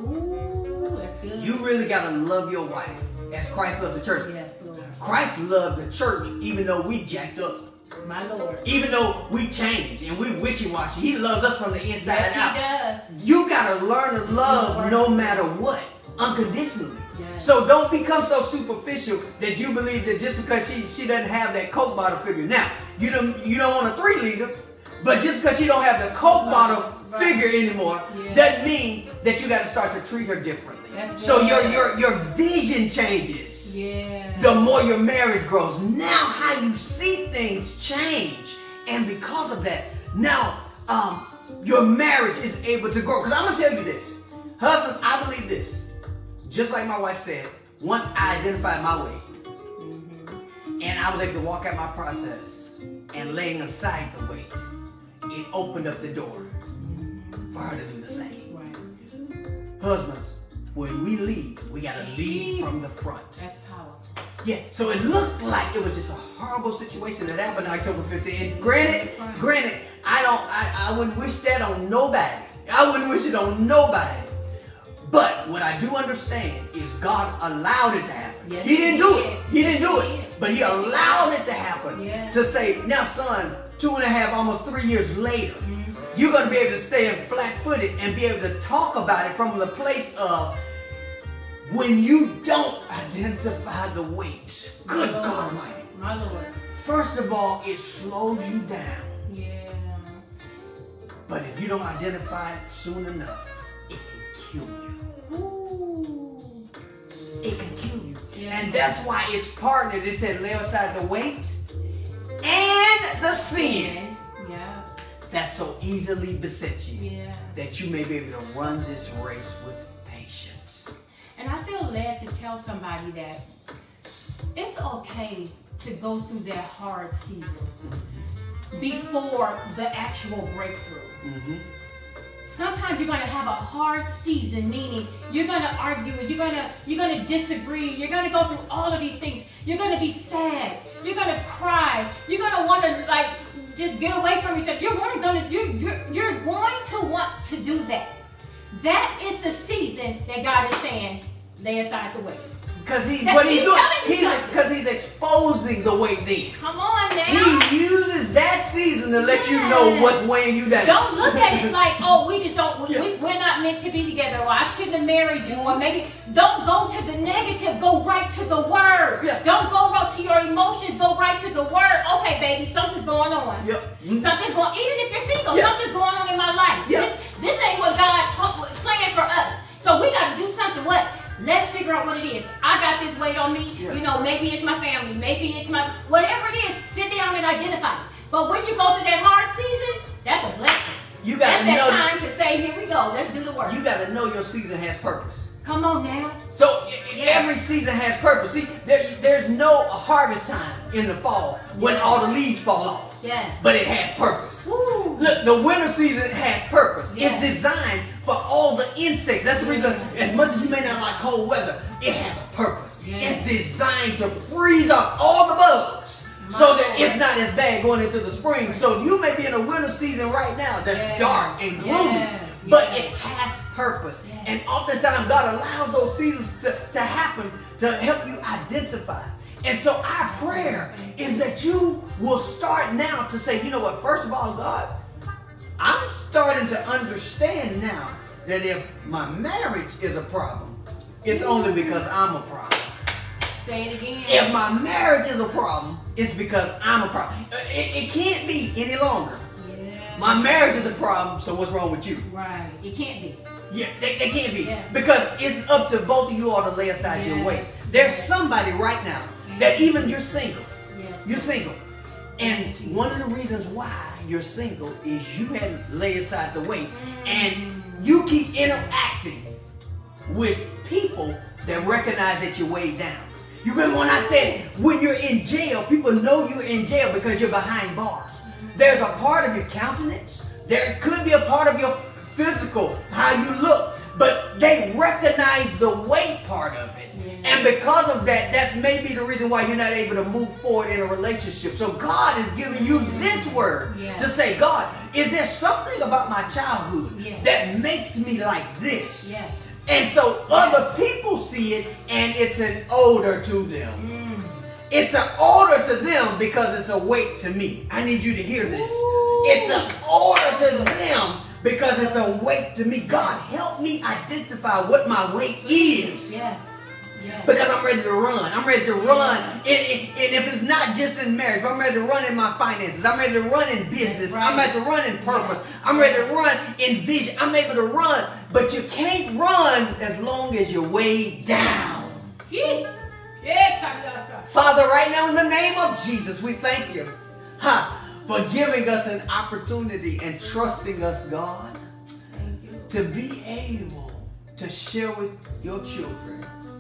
Ooh, that's good. You really got to love your wife as Christ loved the church. Yes, Lord. Christ loved the church even though we jacked up. My Lord. Even though we change and we wishy-washy, he loves us from the inside yes, out. He does. You got to learn to love no matter what, unconditionally. Yes. So don't become so superficial that you believe that just because she, she doesn't have that Coke bottle figure. Now, you don't, you don't want a three liter, but just because she don't have the Coke bottle right. figure anymore, yeah. doesn't mean that you got to start to treat her differently. That's so good. your, your, your vision changes. Yeah. The more your marriage grows. Now how you see things change. And because of that, now um, your marriage is able to grow. Because I'm going to tell you this. Husbands, I believe this. Just like my wife said, once I identified my way, mm-hmm. and I was able to walk out my process and laying aside the weight, it opened up the door for her to do the same. Right. Husbands, when we lead, we got to lead from the front. That's powerful. Yeah, so it looked like it was just a horrible situation that happened October fifteenth. And granted, granted, I don't, I, I wouldn't wish that on nobody. I wouldn't wish it on nobody. But what I do understand is God allowed it to happen. Yes, he didn't he do did. it. He didn't do He it. did. But he allowed it to happen. Yeah. To say, now son, two and a half, almost three years later, Mm-hmm. you're going to be able to stay flat-footed and be able to talk about it from the place of when you don't identify the weight. Good Lord. God Almighty. My Lord. First of all, it slows you down. Yeah. But if you don't identify it soon enough, it can kill you. Ooh. It can kill you. Yeah. And that's why it's partnered. It said lay aside the weight and the sin Yeah. that so easily besets you, Yeah. that you may be able to run this race with patience. And I feel led to tell somebody that it's okay to go through that hard season before the actual breakthrough. Mm-hmm. Sometimes you're gonna have a hard season, meaning you're gonna argue, you're gonna you're gonna disagree, you're gonna go through all of these things. You're gonna be sad, you're gonna cry, you're gonna want to like just get away from each other. You're gonna, gonna you're, you're you're going to want to do that. That is the season that God is saying, lay aside the weight. Because he's That- what he's he's doing. telling you He's something. because he's exposing the weight then. Come on now. He uses that season to let you know Yes. what's weighing you down. Don't look at it like, oh, we just don't, we, Yeah. we, we're not meant to be together, or I shouldn't have married you, or maybe don't go to the negative, go right to the word. Yeah. Don't go right to your emotions, go right to the word. Okay, baby, something's going on. Yep. Mhm. Something's going, even if you're single, Yeah. something's going on in my life. Yeah. This, this ain't what God planned for us. So we got to do something. What? Let's figure out what it is. I got this weight on me. Yeah. You know, maybe it's my family. Maybe it's my, whatever it is, sit down and identify it. But when you go through that hard season, that's a blessing. You That's gotta that know. time to say, here we go. Let's do the work. You gotta know your season has purpose. Come on now. So i- i- Yes. every season has purpose. See, there, there's no harvest time in the fall when Yes. all the leaves fall off. Yes. But it has purpose. Woo. Look, the winter season has purpose. Yes. It's designed for all the insects. That's the reason, as much as you may not like cold weather, it has a purpose. Yes. It's designed to freeze up all the bugs so that it's not as bad going into the spring. So you may be in a winter season right now that's Yes. dark and gloomy, Yes. but Yes. it has purpose. Yes. And oftentimes God allows those seasons to, to happen to help you identify. And so our prayer is that you will start now to say, you know what, first of all, God, I'm starting to understand now that if my marriage is a problem, it's only because I'm a problem. Say it again. If my marriage is a problem, it's because I'm a problem. It, it can't be any longer. Yeah. My marriage is a problem, so what's wrong with you? Right. It can't be. Yeah, they, they can't be. Yes. Because it's up to both of you all to lay aside your Yes. weight. There's somebody right now that even you're single. Yes. You're single. And one of the reasons why you're single is you hadn't laid aside the weight. And you keep interacting with people that recognize that you're weighed down. You remember when I said when you're in jail, people know you're in jail because you're behind bars. There's a part of your countenance. There could be a part of your physical, how you look. But they recognize the weight part of it. And because of that, that's maybe the reason why you're not able to move forward in a relationship. So God is giving you this word Yes. to say, God, is there something about my childhood Yes. that makes me like this? Yes. And so other people see it and it's an odor to them. Mm. It's an odor to them because it's a weight to me. I need you to hear this. Ooh. It's an odor to them because it's a weight to me. God, help me identify what my weight is. Yes. Yes. Because I'm ready to run. I'm ready to run. And, and, and if it's not just in marriage, but I'm ready to run in my finances. I'm ready to run in business. Right. I'm ready to run in purpose. Yes. I'm ready to run in vision. I'm able to run. But you can't run as long as you're weighed down. Yeah. Yeah. Father, right now in the name of Jesus, we thank you huh, for giving us an opportunity and trusting us, God, Thank you. to be able to share with your children.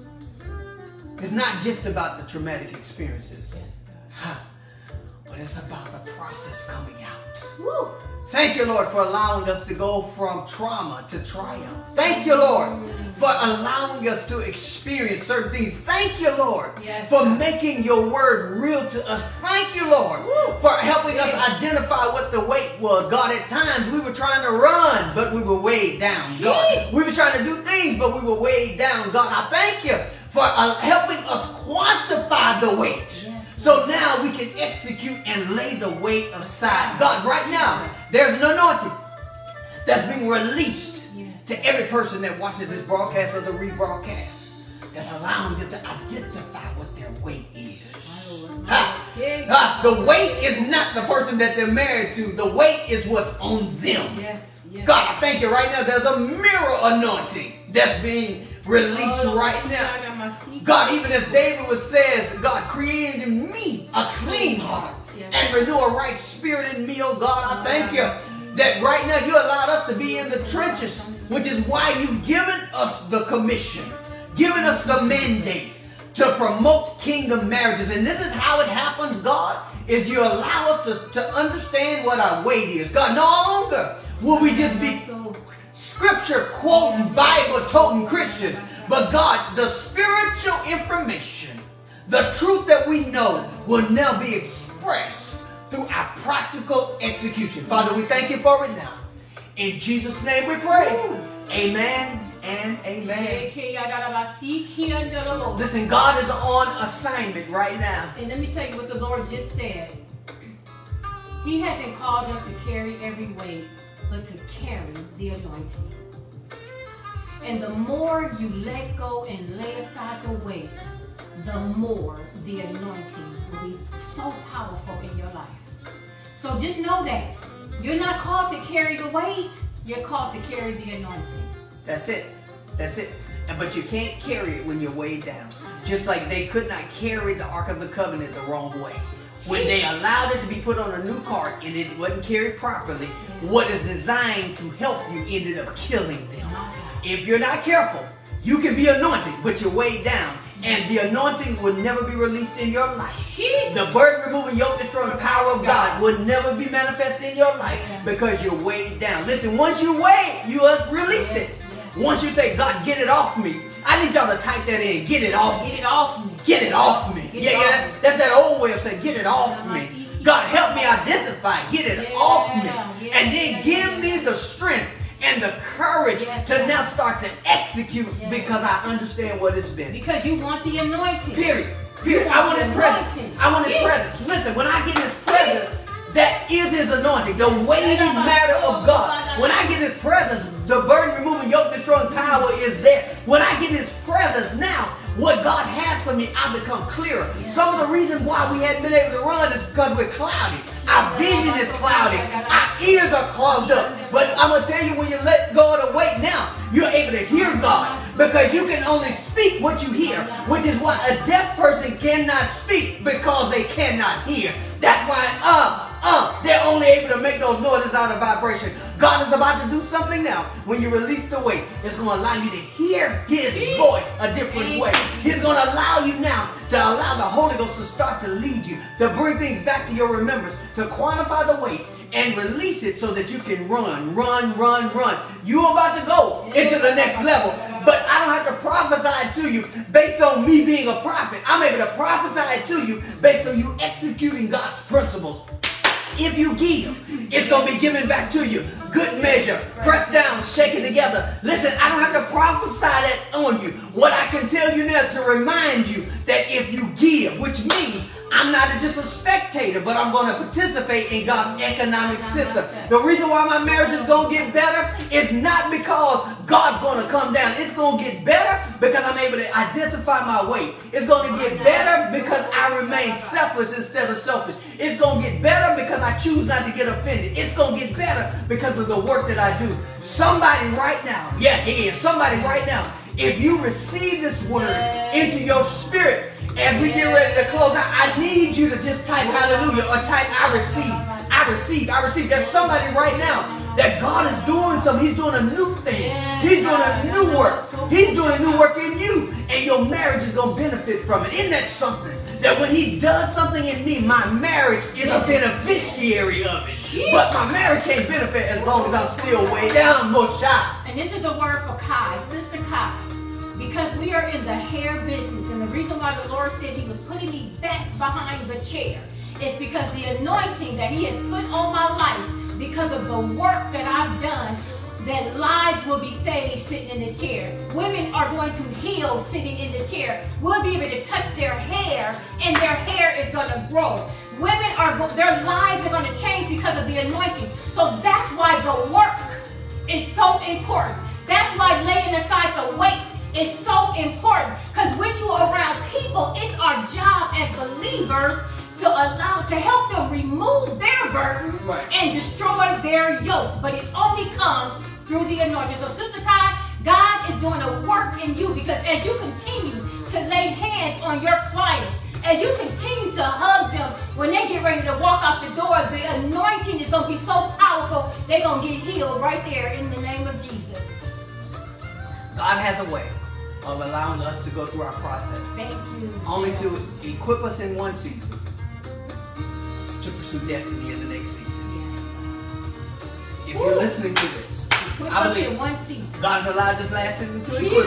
It's not just about the traumatic experiences, huh, but it's about the process coming out. Woo. Thank you, Lord, for allowing us to go from trauma to triumph. Thank you, Lord, for allowing us to experience certain things. Thank you, Lord, yes, for making your word real to us. Thank you, Lord, Woo. for helping us identify what the weight was. God, at times we were trying to run, but we were weighed down. God, we were trying to do things, but we were weighed down. God, I thank you for uh, helping us quantify the weight. Yes. So now we can execute and lay the weight aside. God, right now, there's an anointing that's being released yes. to every person that watches this broadcast or the rebroadcast, that's allowing them to identify what their weight is. Ah, ah, the weight is not the person that they're married to. The weight is what's on them. Yes, yes. God, I thank you right now. There's a mirror anointing that's being released oh, right now. God, even as David was says, God, created in me a clean heart yes. and renew a right spirit in me, oh God. I thank you that right now you allowed us to be in the trenches, which is why you've given us the commission, given us the mandate to promote kingdom marriages. And this is how it happens, God, is you allow us to, to understand what our weight is. God, no longer will we just be scripture quoting, Bible toting Christians, but God, the spiritual information, the truth that we know will now be expressed through our practical execution. Father, we thank you for it now. In Jesus' name we pray. Amen and amen. Listen, God is on assignment right now. And let me tell you what the Lord just said. He hasn't called us to carry every weight, but to carry the anointing. And the more you let go and lay aside the weight, the more the anointing will be so powerful in your life. So just know that you're not called to carry the weight, you're called to carry the anointing. That's it. That's it. And but you can't carry it when you're weighed down. Just like they could not carry the Ark of the Covenant the wrong way. When they allowed it to be put on a new cart and it wasn't carried properly, what is designed to help you ended up killing them. If you're not careful, you can be anointed, but you're weighed down. And the anointing will never be released in your life. The burden removing, yoke destroying power of God will never be manifested in your life because you're weighed down. Listen, once you weigh, you release it. Once you say, God, get it off me. I need y'all to type that in. Get it off me. Get it off me. Get it off me. Yeah, yeah. That's that old way of saying, get it off me. God, help me identify. Get it off me. And then give me the strength and the courage yes, to now start to execute yes. because I understand what it's been. Because you want the anointing. Period. Period. Want I want his presence. I want his yes. presence. Listen, when I get his presence, that is his anointing. The weighty matter of God. When I get his presence, the burden removing, yoke destroying power is there. When I get his presence now, what God has for me, I become clearer. Yes. Some of the reason why we hadn't been able to run is because we're cloudy. Our vision is cloudy. Our ears are clogged up. But I'm going to tell you, when you let go of the weight now, you're able to hear God. Because you can only speak what you hear. Which is why a deaf person cannot speak, because they cannot hear. That's why, uh, uh, they're only able to make those noises out of vibration. God is about to do something now. When you release the weight, it's going to allow you to hear his voice a different way. He's going to allow you now to allow the Holy Ghost to start to lead you, to bring things back to your remembrance, to quantify the weight and release it so that you can run, run, run, run. You're about to go into the next level, but I don't have to prophesy to you based on me being a prophet. I'm able to prophesy to you based on you executing God's principles. If you give, it's going to be given back to you. Good measure, pressed down, shaken together. Listen, I don't have to prophesy that on you. What I can tell you now is to remind you that if you give, which means I'm not just a spectator, but I'm going to participate in God's economic system. The reason why my marriage is going to get better is not because God's going to come down. It's going to get better because I'm able to identify my weight. It's going to get better because I remain selfless instead of selfish. It's going to get better because I choose not to get offended. It's going to get better because of the work that I do. Somebody right now, yeah, he is. Somebody right now, if you receive this word into your spirit, as we get ready to close out, I need you to just type hallelujah or type I receive. I receive. I receive. There's somebody right now that God is doing something. He's doing a new thing. He's doing a new work. He's doing a new work in you. And your marriage is going to benefit from it. Isn't that something? That when he does something in me, my marriage is a beneficiary of it. But my marriage can't benefit as long as I'm still way down, more shot. And this is a word for Kai, Sister Kai. Because we are in the hair business, and the reason why the Lord said he was putting me back behind the chair is because the anointing that he has put on my life, because of the work that I've done, that lives will be saved sitting in the chair. Women are going to heal sitting in the chair. We'll be able to touch their hair, and their hair is going to grow. Women are, their lives are going to change because of the anointing. So that's why the work is so important. That's why laying aside the weight is so important. Because when you are around people, it's our job as believers to allow, to help them remove their burdens right. and destroy their yokes. But it only comes through the anointing. So Sister Kai, God is doing a work in you, because as you continue to lay hands on your clients, as you continue to hug them when they get ready to walk out the door, the anointing is going to be so powerful, they're going to get healed right there in the name of Jesus. God has a way of allowing us to go through our process. Thank you. Only to equip us in one season to pursue destiny in the next season. If Woo. you're listening to this, Equip I us believe in one season. God has allowed this last season to equip you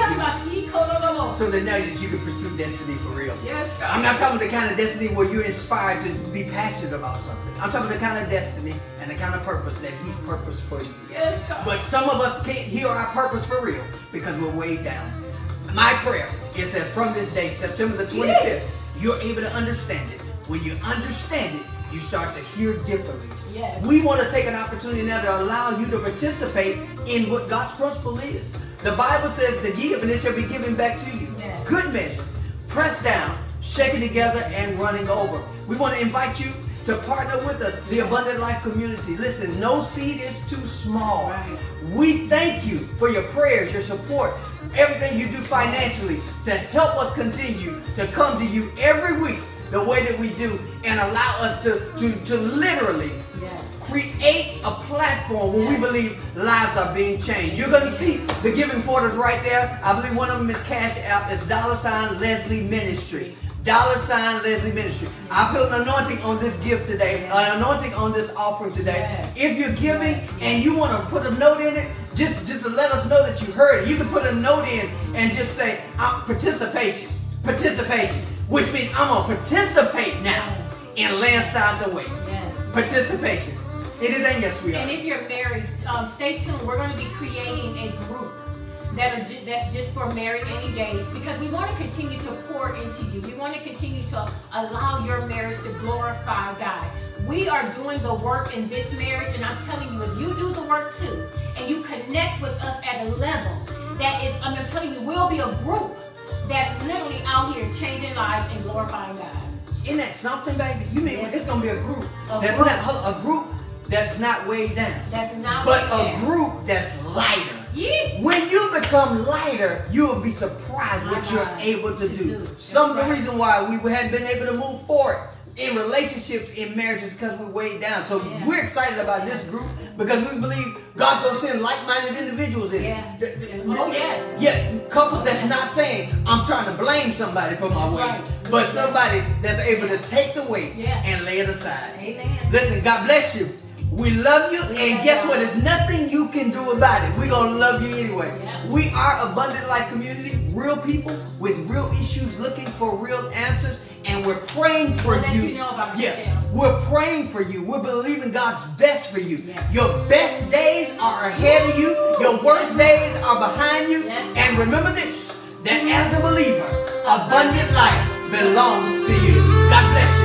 so that now that you can pursue destiny for real. Yes, God. I'm not talking the kind of destiny where you're inspired to be passionate about something. I'm talking the kind of destiny and the kind of purpose that He's purposed for you. Yes, God. But some of us can't hear our purpose for real because we're weighed down. My prayer is that from this day, September the twenty-fifth, you're able to understand it. When you understand it, you start to hear differently. Yes. We want to take an opportunity now to allow you to participate in what God's principle is. The Bible says to give and it shall be given back to you. Yes. Good measure, pressed down, shaken together, and running over. We want to invite you to partner with us, the Abundant Life community. Listen, no seed is too small. Right. We thank you for your prayers, your support, everything you do financially to help us continue to come to you every week the way that we do, and allow us to, to, to literally Yes. create a platform where we believe lives are being changed. You're going to see the giving portals right there. I believe one of them is Cash App. It's dollar sign Leslie Ministry. Dollar sign Leslie Ministry. I feel an anointing on this gift today, an anointing on this offering today. Yes. If you're giving and you want to put a note in it, just, just to let us know that you heard it. You can put a note in and just say, I'm participation, participation, which means I'm going to participate now and lay aside the weight. Yes. Participation. Anything, yes, we are. And if you're married, um, stay tuned. We're going to be creating a group that are ju that's just for married and engaged, because we want to continue to pour into you. We want to continue to allow your marriage to glorify God. We are doing the work in this marriage, and I'm telling you, if you do the work too, and you connect with us at a level that is, I mean, I'm telling you, we'll be a group that's literally out here changing lives and glorifying God. Isn't that something, baby? You mean Yes. it's gonna be a group A that's group. not a group that's not weighed down, That's not but what a it is. group that's lighter. Yeah. When you become lighter, you will be surprised what you're Uh-huh. able to, To do. do. Some of That's the right. reason why we hadn't been able to move forward in relationships, in marriages, because we're weighed down. So Yeah. we're excited about this group because we believe God's gonna send like-minded individuals in Yeah. it. Th- th- Oh, yes. Yeah, couples that's not saying I'm trying to blame somebody for my That's weight, right. but somebody that's able to take the weight Yeah. and lay it aside. Amen. Listen, God bless you. We love you, We and love guess you. what? There's nothing you can do about it. We're going to love you anyway. Yeah. We are Abundant Life Community, real people with real issues looking for real answers, and we're praying for We'll let you. you know about yeah, Michelle. we're praying for you. We're believing God's best for you. Yes. Your best days are ahead of you. Your worst days are behind you. Yes. And remember this, that as a believer, abundant life belongs to you. God bless you.